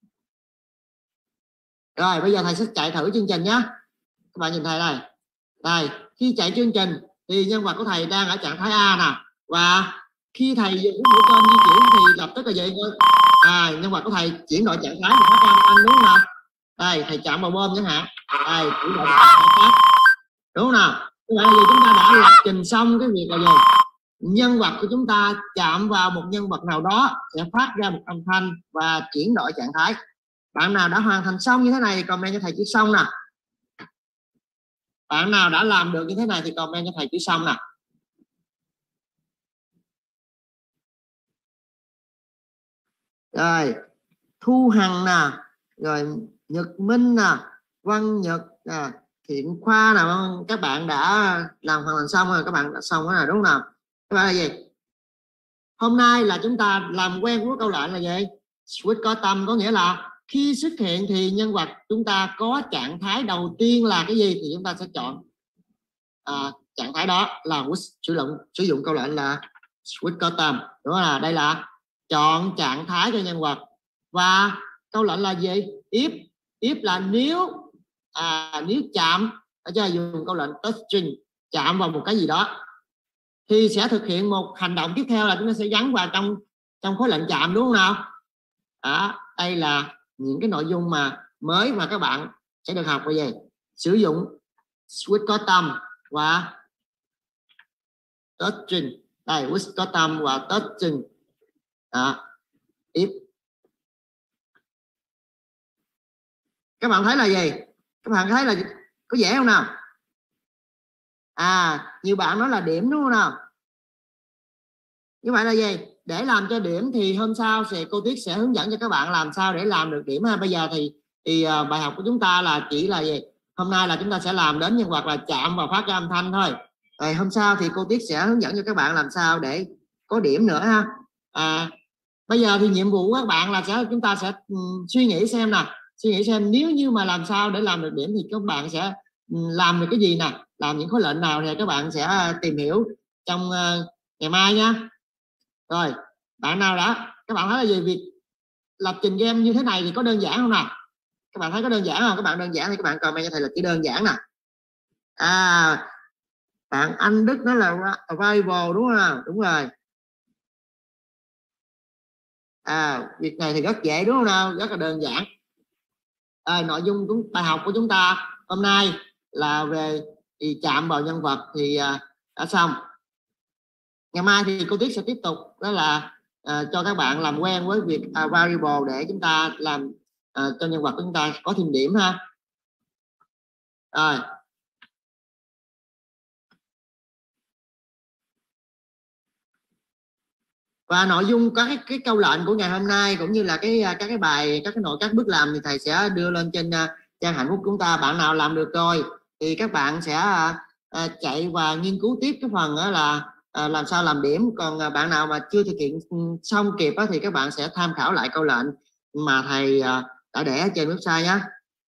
A: Rồi bây giờ thầy sẽ chạy thử chương trình nhé. Các bạn nhìn thầy đây. Đây, khi chạy chương trình thì nhân vật của thầy đang ở trạng thái A nè. Và khi thầy dùng mũi tên di chuyển thì lập tức là vậy. À, nhân vật của thầy chuyển đổi trạng thái thì phát ra âm thanh, đúng không nào? Đây, thầy chạm vào bom chẳng hạn. Đây, chuyển đổi trạng thái khác. Đúng không nào? Như vậy thì chúng ta đã lập trình xong cái việc là gì? Nhân vật của chúng ta chạm vào một nhân vật nào đó sẽ phát ra một âm thanh và chuyển đổi trạng thái. Bạn nào đã hoàn thành xong như thế này thì comment cho thầy chữ xong nè. Bạn nào đã làm được như thế này thì comment cho thầy chữ xong nè. Rồi, Thu Hằng nè, rồi Nhật Minh nè, Văn Nhật nè, Thiện Khoa nè, các bạn đã làm hoàn thành xong rồi, các bạn đã xong rồi nè, đúng không nào? Các bạn là gì? Hôm nay là chúng ta làm quen với câu lệnh là gì? Switch có tâm có nghĩa là khi xuất hiện thì nhân vật chúng ta có trạng thái đầu tiên là cái gì thì chúng ta sẽ chọn à, trạng thái đó là sử dụng sử dụng câu lệnh là switch có tâm. Đúng không? Là đây là chọn trạng thái cho nhân vật. Và câu lệnh là gì? If if là nếu à, nếu chạm, ở đây dùng câu lệnh touching, chạm vào một cái gì đó thì sẽ thực hiện một hành động tiếp theo là chúng ta sẽ gắn vào trong trong khối lệnh chạm, đúng không nào? Đó, đây là những cái nội dung mà mới mà các bạn sẽ được học về gì? Sử dụng switch có tâm và touching. Đây, switch có tâm và touching. Đó. If. Các bạn thấy là gì? Các bạn thấy là có dễ không nào? À, nhiều bạn nói là điểm, đúng không nào? Như vậy là gì? Để làm cho điểm thì hôm sau sẽ cô Tuyết sẽ hướng dẫn cho các bạn làm sao để làm được điểm ha. Bây giờ thì thì uh, bài học của chúng ta là chỉ là gì? Hôm nay là chúng ta sẽ làm đến nhân vật là chạm và phát ra âm thanh thôi. Rồi hôm sau thì cô Tuyết sẽ hướng dẫn cho các bạn làm sao để có điểm nữa ha. À, bây giờ thì nhiệm vụ của các bạn là sẽ chúng ta sẽ um, suy nghĩ xem nè, suy nghĩ xem nếu như mà làm sao để làm được điểm thì các bạn sẽ um, làm được cái gì nè, làm những khối lệnh nào thì các bạn sẽ tìm hiểu trong uh, ngày mai nha. Rồi bạn nào đã, các bạn thấy là gì, việc lập trình game như thế này thì có đơn giản không nào? Các bạn thấy có đơn giản không? Các bạn đơn giản thì các bạn comment cho thầy là chỉ đơn giản nè. À, bạn Anh Đức nói là variable đúng không nào? Đúng rồi. À, việc này thì rất dễ đúng không nào? Rất là đơn giản. À, nội dung của bài học của chúng ta hôm nay là về thì chạm vào nhân vật thì à, đã xong. Ngày mai thì cô Tuyết sẽ tiếp tục đó là à, cho các bạn làm quen với việc à, variable để chúng ta làm à, cho nhân vật của chúng ta có thêm điểm ha. Rồi. Và nội dung các cái, cái câu lệnh của ngày hôm nay cũng như là cái các cái bài các cái nội các bước làm thì thầy sẽ đưa lên trên uh, trang hạnh phúc của chúng ta. Bạn nào làm được rồi thì các bạn sẽ uh, uh, chạy và nghiên cứu tiếp cái phần uh, là uh, làm sao làm điểm. Còn uh, bạn nào mà chưa thực hiện xong kịp uh, thì các bạn sẽ tham khảo lại câu lệnh mà thầy uh, đã để ở trên website nhé.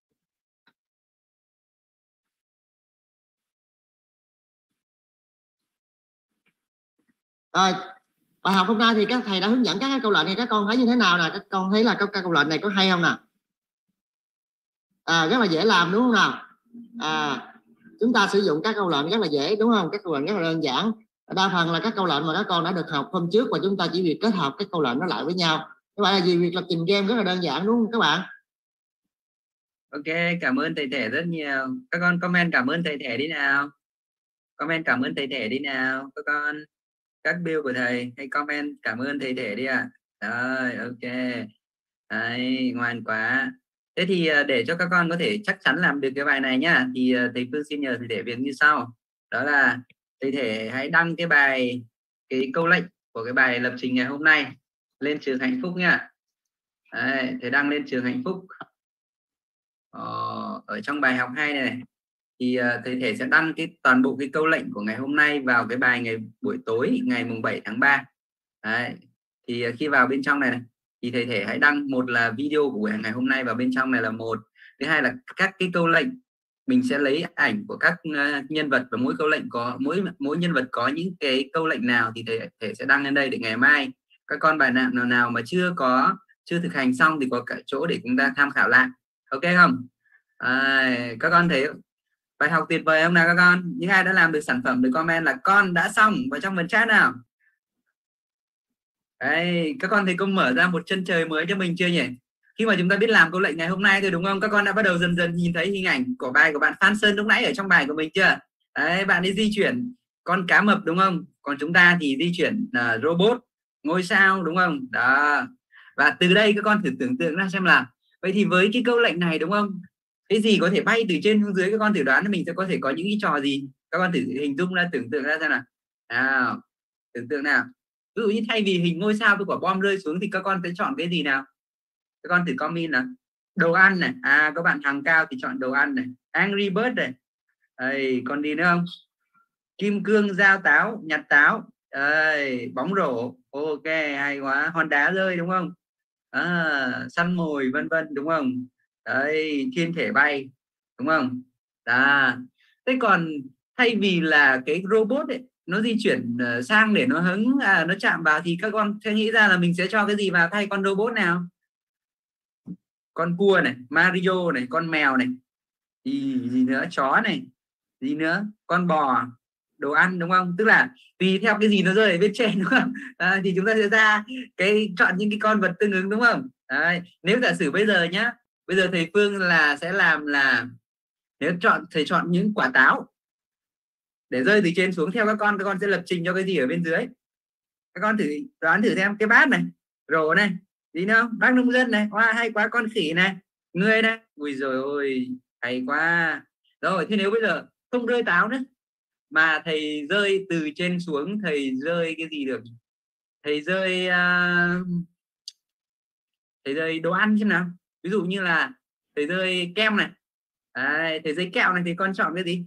A: Rồi. Bài học hôm nay thì các thầy đã hướng dẫn các cái câu lệnh này, các con thấy như thế nào nè? Các con thấy là các, các câu lệnh này có hay không nè? À, rất là dễ làm đúng không nào? À, chúng ta sử dụng các câu lệnh rất là dễ đúng không? Các câu lệnh rất là đơn giản. Đa phần là các câu lệnh mà các con đã được học hôm trước và chúng ta chỉ việc kết hợp các câu lệnh nó lại với nhau. Các bạn là gì? Việc lập trình game rất là đơn giản đúng không các bạn?
G: Ok, cảm ơn thầy Thể rất nhiều. Các con comment cảm ơn thầy Thể đi nào. Comment cảm ơn thầy Thể đi nào. Các con các build của thầy hay comment cảm ơn thầy Thể đi ạ. À. Rồi, ok. Đấy, ngoan quá. Thế thì để cho các con có thể chắc chắn làm được cái bài này nhá, thì thầy Phương xin nhờ thầy Thể việc như sau. Đó là thầy Thể hãy đăng cái bài, cái câu lệnh của cái bài lập trình ngày hôm nay lên trường Hạnh Phúc nha. Đấy, thầy đăng lên trường Hạnh Phúc. Ờ, ở trong bài học hai này, này thì uh, thầy Thể sẽ đăng cái toàn bộ cái câu lệnh của ngày hôm nay vào cái bài ngày buổi tối ngày mùng bảy tháng ba. Đấy. Thì uh, khi vào bên trong này, này thì thầy Thể hãy đăng một là video của buổi ngày hôm nay vào bên trong này là một. Thứ hai là các cái câu lệnh mình sẽ lấy ảnh của các uh, nhân vật, và mỗi câu lệnh có mỗi mỗi nhân vật có những cái câu lệnh nào thì thầy Thể sẽ đăng lên đây để ngày mai các con bài nào nào, nào mà chưa có chưa thực hành xong thì có cả chỗ để chúng ta tham khảo lại. Ok không? À, các con thấy bài học tuyệt vời không nào các con? Những ai đã làm được sản phẩm được comment là con đã xong vào trong phần chat nào. Đấy, các con thấy con mở ra một chân trời mới cho mình chưa nhỉ? Khi mà chúng ta biết làm câu lệnh ngày hôm nay thôi đúng không? Các con đã bắt đầu dần dần nhìn thấy hình ảnh của bài của bạn Phan Sơn lúc nãy ở trong bài của mình chưa? Đấy, bạn ấy di chuyển con cá mập đúng không? Còn chúng ta thì di chuyển uh, robot, ngôi sao đúng không? Đó. Và từ đây các con thử tưởng tượng ra xem là vậy thì với cái câu lệnh này đúng không? Cái gì có thể bay từ trên xuống dưới, các con thử đoán là mình sẽ có thể có những cái trò gì. Các con thử hình dung ra, tưởng tượng ra xem nào. Nào, tưởng tượng nào. Ví dụ như thay vì hình ngôi sao với quả bom rơi xuống thì các con sẽ chọn cái gì nào? Các con thử comment nào. Đồ ăn này. À, các bạn hàng cao thì chọn đồ ăn này. Angry Bird này. Đây, còn gì nữa không? Kim cương dao táo, nhặt táo. Đây, bóng rổ. Ok, hay quá. Hòn đá rơi đúng không? À, săn mồi vân vân đúng không? Đấy, thiên thể bay đúng không? À, thế còn thay vì là cái robot ấy, nó di chuyển uh, sang để nó hứng à, nó chạm vào thì các con sẽ nghĩ ra là mình sẽ cho cái gì vào thay con robot nào? Con cua này, Mario này, con mèo này, gì gì nữa, chó này, gì nữa, con bò, đồ ăn đúng không? Tức là tùy theo cái gì nó rơi ở bên trên đúng không? À, thì chúng ta sẽ ra cái chọn những cái con vật tương ứng đúng không? Đấy. Nếu giả sử bây giờ nhá, bây giờ thầy Phương là sẽ làm là nếu chọn thầy chọn những quả táo để rơi từ trên xuống theo các con, các con sẽ lập trình cho cái gì ở bên dưới. Các con thử đoán thử xem, cái bát này, rổ này, gì nữa, bác nông dân này, hoa hay quá, con khỉ này, người này, ui rồi ôi hay quá. Rồi thế nếu bây giờ không rơi táo nữa mà thầy rơi từ trên xuống, thầy rơi cái gì được? Thầy rơi uh, thầy rơi đồ ăn xem nào. Ví dụ như là thầy rơi kem này. Đấy, thầy rơi kẹo này thì con chọn cái gì?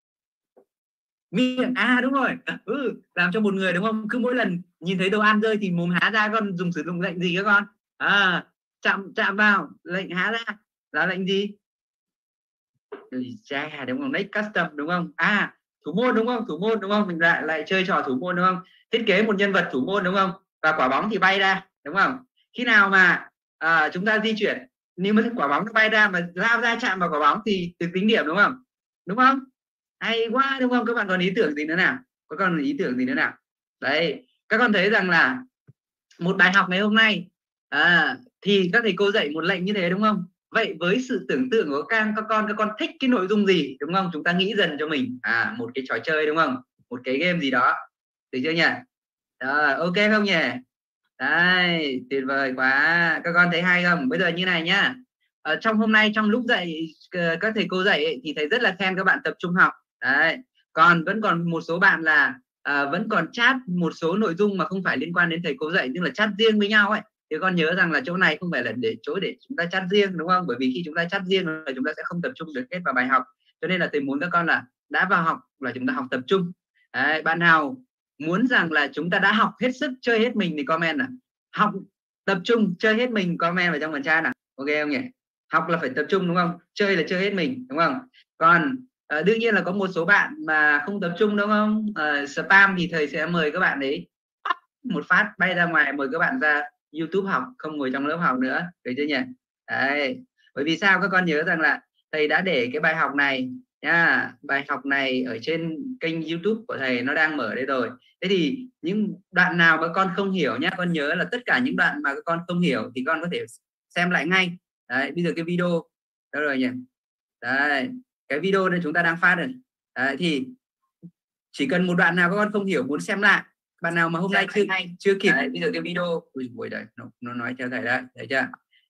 G: Miệng. À đúng rồi. Ừ, làm cho một người đúng không? Cứ mỗi lần nhìn thấy đồ ăn rơi thì mồm há ra, con dùng sử dụng lệnh gì các con? À, chạm chạm vào, lệnh há ra là lệnh gì? Ra đúng không? Next custom đúng không? À, thủ môn đúng không? Thủ môn đúng không? Mình lại lại chơi trò thủ môn đúng không? Thiết kế một nhân vật thủ môn đúng không? Và quả bóng thì bay ra đúng không? Khi nào mà à, chúng ta di chuyển, nếu mà quả bóng nó bay ra mà lao ra chạm vào quả bóng thì được tính điểm đúng không? Đúng không? Hay quá đúng không? Các bạn còn ý tưởng gì nữa nào? Có còn ý tưởng gì nữa nào? Đấy, các con thấy rằng là một bài học ngày hôm nay à, thì các thầy cô dạy một lệnh như thế đúng không? Vậy với sự tưởng tượng của các, các con, các con thích cái nội dung gì đúng không? Chúng ta nghĩ dần cho mình à một cái trò chơi đúng không? Một cái game gì đó, được chưa nhỉ? Rồi, ok không nhỉ? Đấy, tuyệt vời quá. Các con thấy hay không? Bây giờ như này nhá. Ở trong hôm nay trong lúc dạy các thầy cô dạy ấy, thì thầy rất là khen các bạn tập trung học. Đấy. Còn vẫn còn một số bạn là à, vẫn còn chat một số nội dung mà không phải liên quan đến thầy cô dạy, nhưng là chat riêng với nhau ấy. Thì con nhớ rằng là chỗ này không phải là để chỗ để chúng ta chat riêng đúng không? Bởi vì khi chúng ta chat riêng là chúng ta sẽ không tập trung được hết vào bài học. Cho nên là thầy muốn các con là đã vào học là chúng ta học tập trung. Đấy, bạn nào muốn rằng là chúng ta đã học hết sức chơi hết mình thì comment là học tập trung chơi hết mình, comment vào trong phần chat nào. Ok không nhỉ? Học là phải tập trung đúng không? Chơi là chơi hết mình đúng không? Còn à, đương nhiên là có một số bạn mà không tập trung đúng không? À, spam thì thầy sẽ mời các bạn ấy một phát bay ra ngoài, mời các bạn ra YouTube học, không ngồi trong lớp học nữa, được chưa nhỉ? Đấy. Bởi vì sao? Các con nhớ rằng là thầy đã để cái bài học này nha, bài học này ở trên kênh YouTube của thầy nó đang mở đây rồi. Thế thì những đoạn nào mà con không hiểu nhá, con nhớ là tất cả những đoạn mà các con không hiểu thì con có thể xem lại ngay. Đấy, bây giờ cái video đâu rồi nhỉ? Đấy, cái video này chúng ta đang phát rồi. Đấy, thì chỉ cần một đoạn nào các con không hiểu muốn xem lại, bạn nào mà hôm nay chưa chưa kịp. Đấy, bây giờ cái video ui buổi đấy nó, nó nói theo thầy đấy, thấy chưa?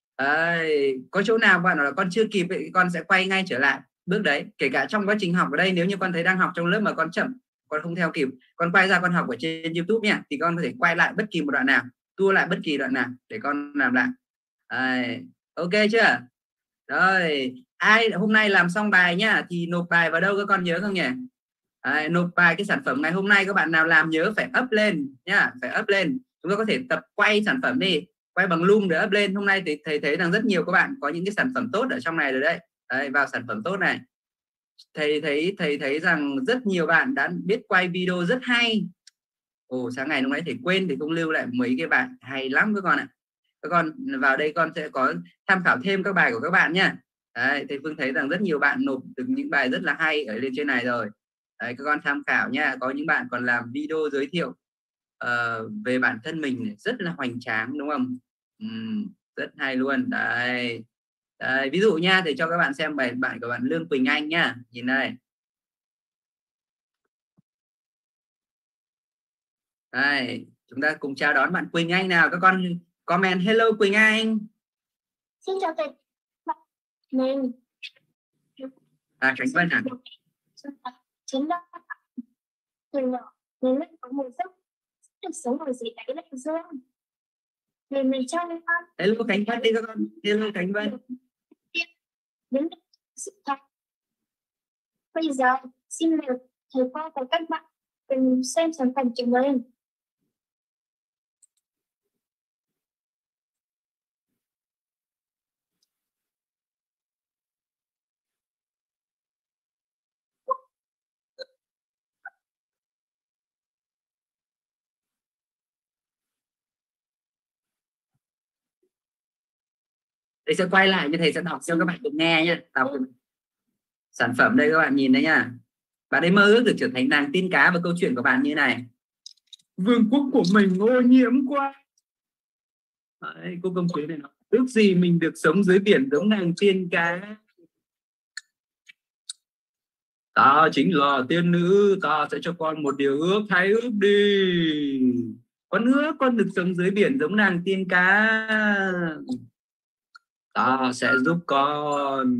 G: Đấy, có chỗ nào bạn nói là con chưa kịp ấy, con sẽ quay ngay trở lại bước đấy. Kể cả trong quá trình học ở đây, nếu như con thấy đang học trong lớp mà con chậm, con không theo kịp, con quay ra con học ở trên YouTube nha, thì con có thể quay lại bất kỳ một đoạn nào, tua lại bất kỳ đoạn nào để con làm lại. Đấy, ok chưa? Rồi, ai hôm nay làm xong bài nhá thì nộp bài vào đâu các con nhớ không nhỉ? Đấy, nộp bài cái sản phẩm ngày hôm nay các bạn nào làm nhớ phải up lên nhá, phải up lên. Chúng ta có thể tập quay sản phẩm đi, quay bằng loom để up lên. Hôm nay thì thầy thấy rằng rất nhiều các bạn có những cái sản phẩm tốt ở trong này rồi đấy. Đấy, vào sản phẩm tốt này, thầy thấy thầy thấy rằng rất nhiều bạn đã biết quay video rất hay. Ồ, sáng ngày lúc nãy thầy quên thì không lưu lại mấy cái bài hay lắm các con ạ. Các con vào đây con sẽ có tham khảo thêm các bài của các bạn nhá. Đấy, thầy Phương thấy rằng rất nhiều bạn nộp được những bài rất là hay ở lên trên này rồi. Đấy, các con tham khảo nha. Có những bạn còn làm video giới thiệu uh, về bản thân mình rất là hoành tráng đúng không? Uhm, rất hay luôn. Đấy. Đấy, ví dụ nha, thì cho các bạn xem bài bài của bạn Lương Quỳnh Anh nhá. Nhìn đây. Đây, chúng ta cùng chào đón bạn Quỳnh Anh nào. Các con comment hello Quỳnh Anh.
H: Xin chào thầy. Mình
G: À, Khánh Vân à?
H: Chính đó. Từ nhỏ mình vẫn có một giấc được sống ở dưới đáy đại dương. Vì mình cho nên con.
G: Hello Khánh Vân đi các con. Hello Khánh Vân.
H: Đến sự thật. Bây giờ xin mời thầy cô và các bạn cùng xem sản phẩm trình lên.
G: Thầy sẽ quay lại như thầy sẽ đọc cho các bạn được nghe nhé. Đọc sản phẩm đây các bạn nhìn đấy nha. Bạn ấy mơ ước được trở thành nàng tiên cá, và câu chuyện của bạn như này. Vương quốc của mình ô nhiễm quá. Đấy, cô công chúa này nói, ước gì mình được sống dưới biển giống nàng tiên cá. Ta chính là tiên nữ, ta sẽ cho con một điều ước, hãy ước đi. Con ước con được sống dưới biển giống nàng tiên cá. Ta sẽ giúp con.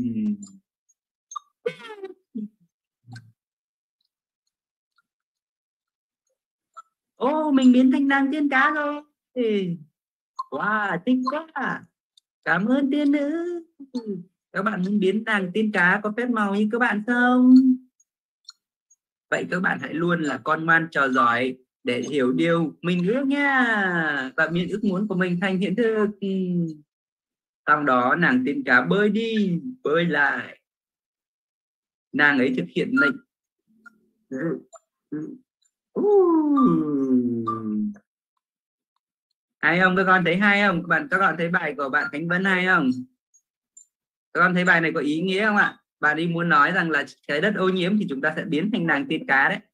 G: Ô, mình biến thành nàng tiên cá rồi. Wow, thích quá. Cảm ơn tiên nữ. Các bạn muốn biến nàng tiên cá có phép màu như các bạn không? Vậy các bạn hãy luôn là con ngoan trò giỏi để hiểu điều mình ước nha. Và biến ước muốn của mình thành hiện thực. Sau đó nàng tiên cá bơi đi, bơi lại. Nàng ấy thực hiện lệnh Hay không? Các con thấy hay không? Các bạn các bạn thấy bài của bạn Khánh Vân hay không? Các con thấy bài này có ý nghĩa không ạ? Bạn đi muốn nói rằng là trái đất ô nhiễm thì chúng ta sẽ biến thành nàng tiên cá đấy.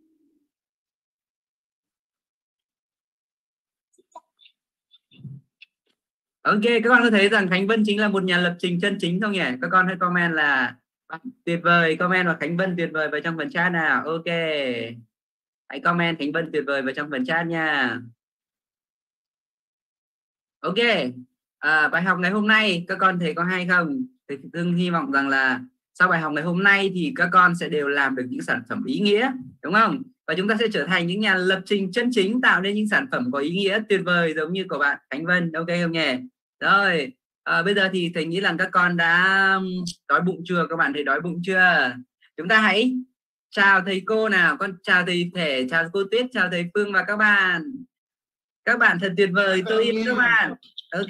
G: Ok, các con có thấy rằng Khánh Vân chính là một nhà lập trình chân chính không nhỉ? Các con hãy comment là tuyệt vời, comment vào Khánh Vân tuyệt vời vào trong phần chat nào. Ok, hãy comment Khánh Vân tuyệt vời vào trong phần chat nha. Ok, à, bài học ngày hôm nay các con thấy có hay không? Thì Hưng hy vọng rằng là sau bài học ngày hôm nay thì các con sẽ đều làm được những sản phẩm ý nghĩa, đúng không? Và chúng ta sẽ trở thành những nhà lập trình chân chính, tạo nên những sản phẩm có ý nghĩa tuyệt vời giống như của bạn Khánh Vân. Ok không nhỉ? Rồi, à, bây giờ thì thầy nghĩ rằng các con đã đói bụng chưa? Các bạn thấy đói bụng chưa? Chúng ta hãy chào thầy cô nào. Con chào thầy Thể, chào cô Tuyết, chào thầy Phương và các bạn. Các bạn thật tuyệt vời, tôi yêu các bạn. Ok.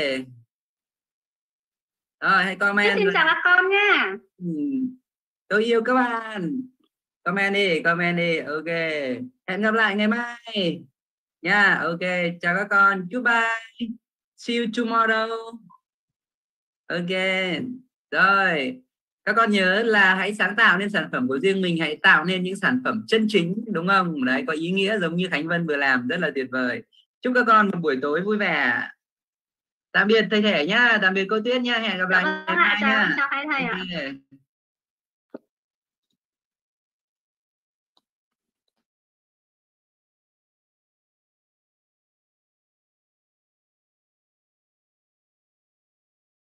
G: Rồi, hãy comment.
H: Xin chào các con nha.
G: Ừ. Tôi yêu các bạn. Comment đi, comment đi. Ok. Hẹn gặp lại ngày mai nha. Yeah, ok. Chào các con. Goodbye. See you tomorrow. Ok. Rồi. Các con nhớ là hãy sáng tạo nên sản phẩm của riêng mình, hãy tạo nên những sản phẩm chân chính, đúng không? Đấy, có ý nghĩa giống như Khánh Vân vừa làm, rất là tuyệt vời. Chúc các con một buổi tối vui vẻ. Tạm biệt thầy Thể nhá, tạm biệt cô Tuyết nhá, hẹn gặp lại ngày mai nhá.
H: Chào thầy ạ.
G: Okay.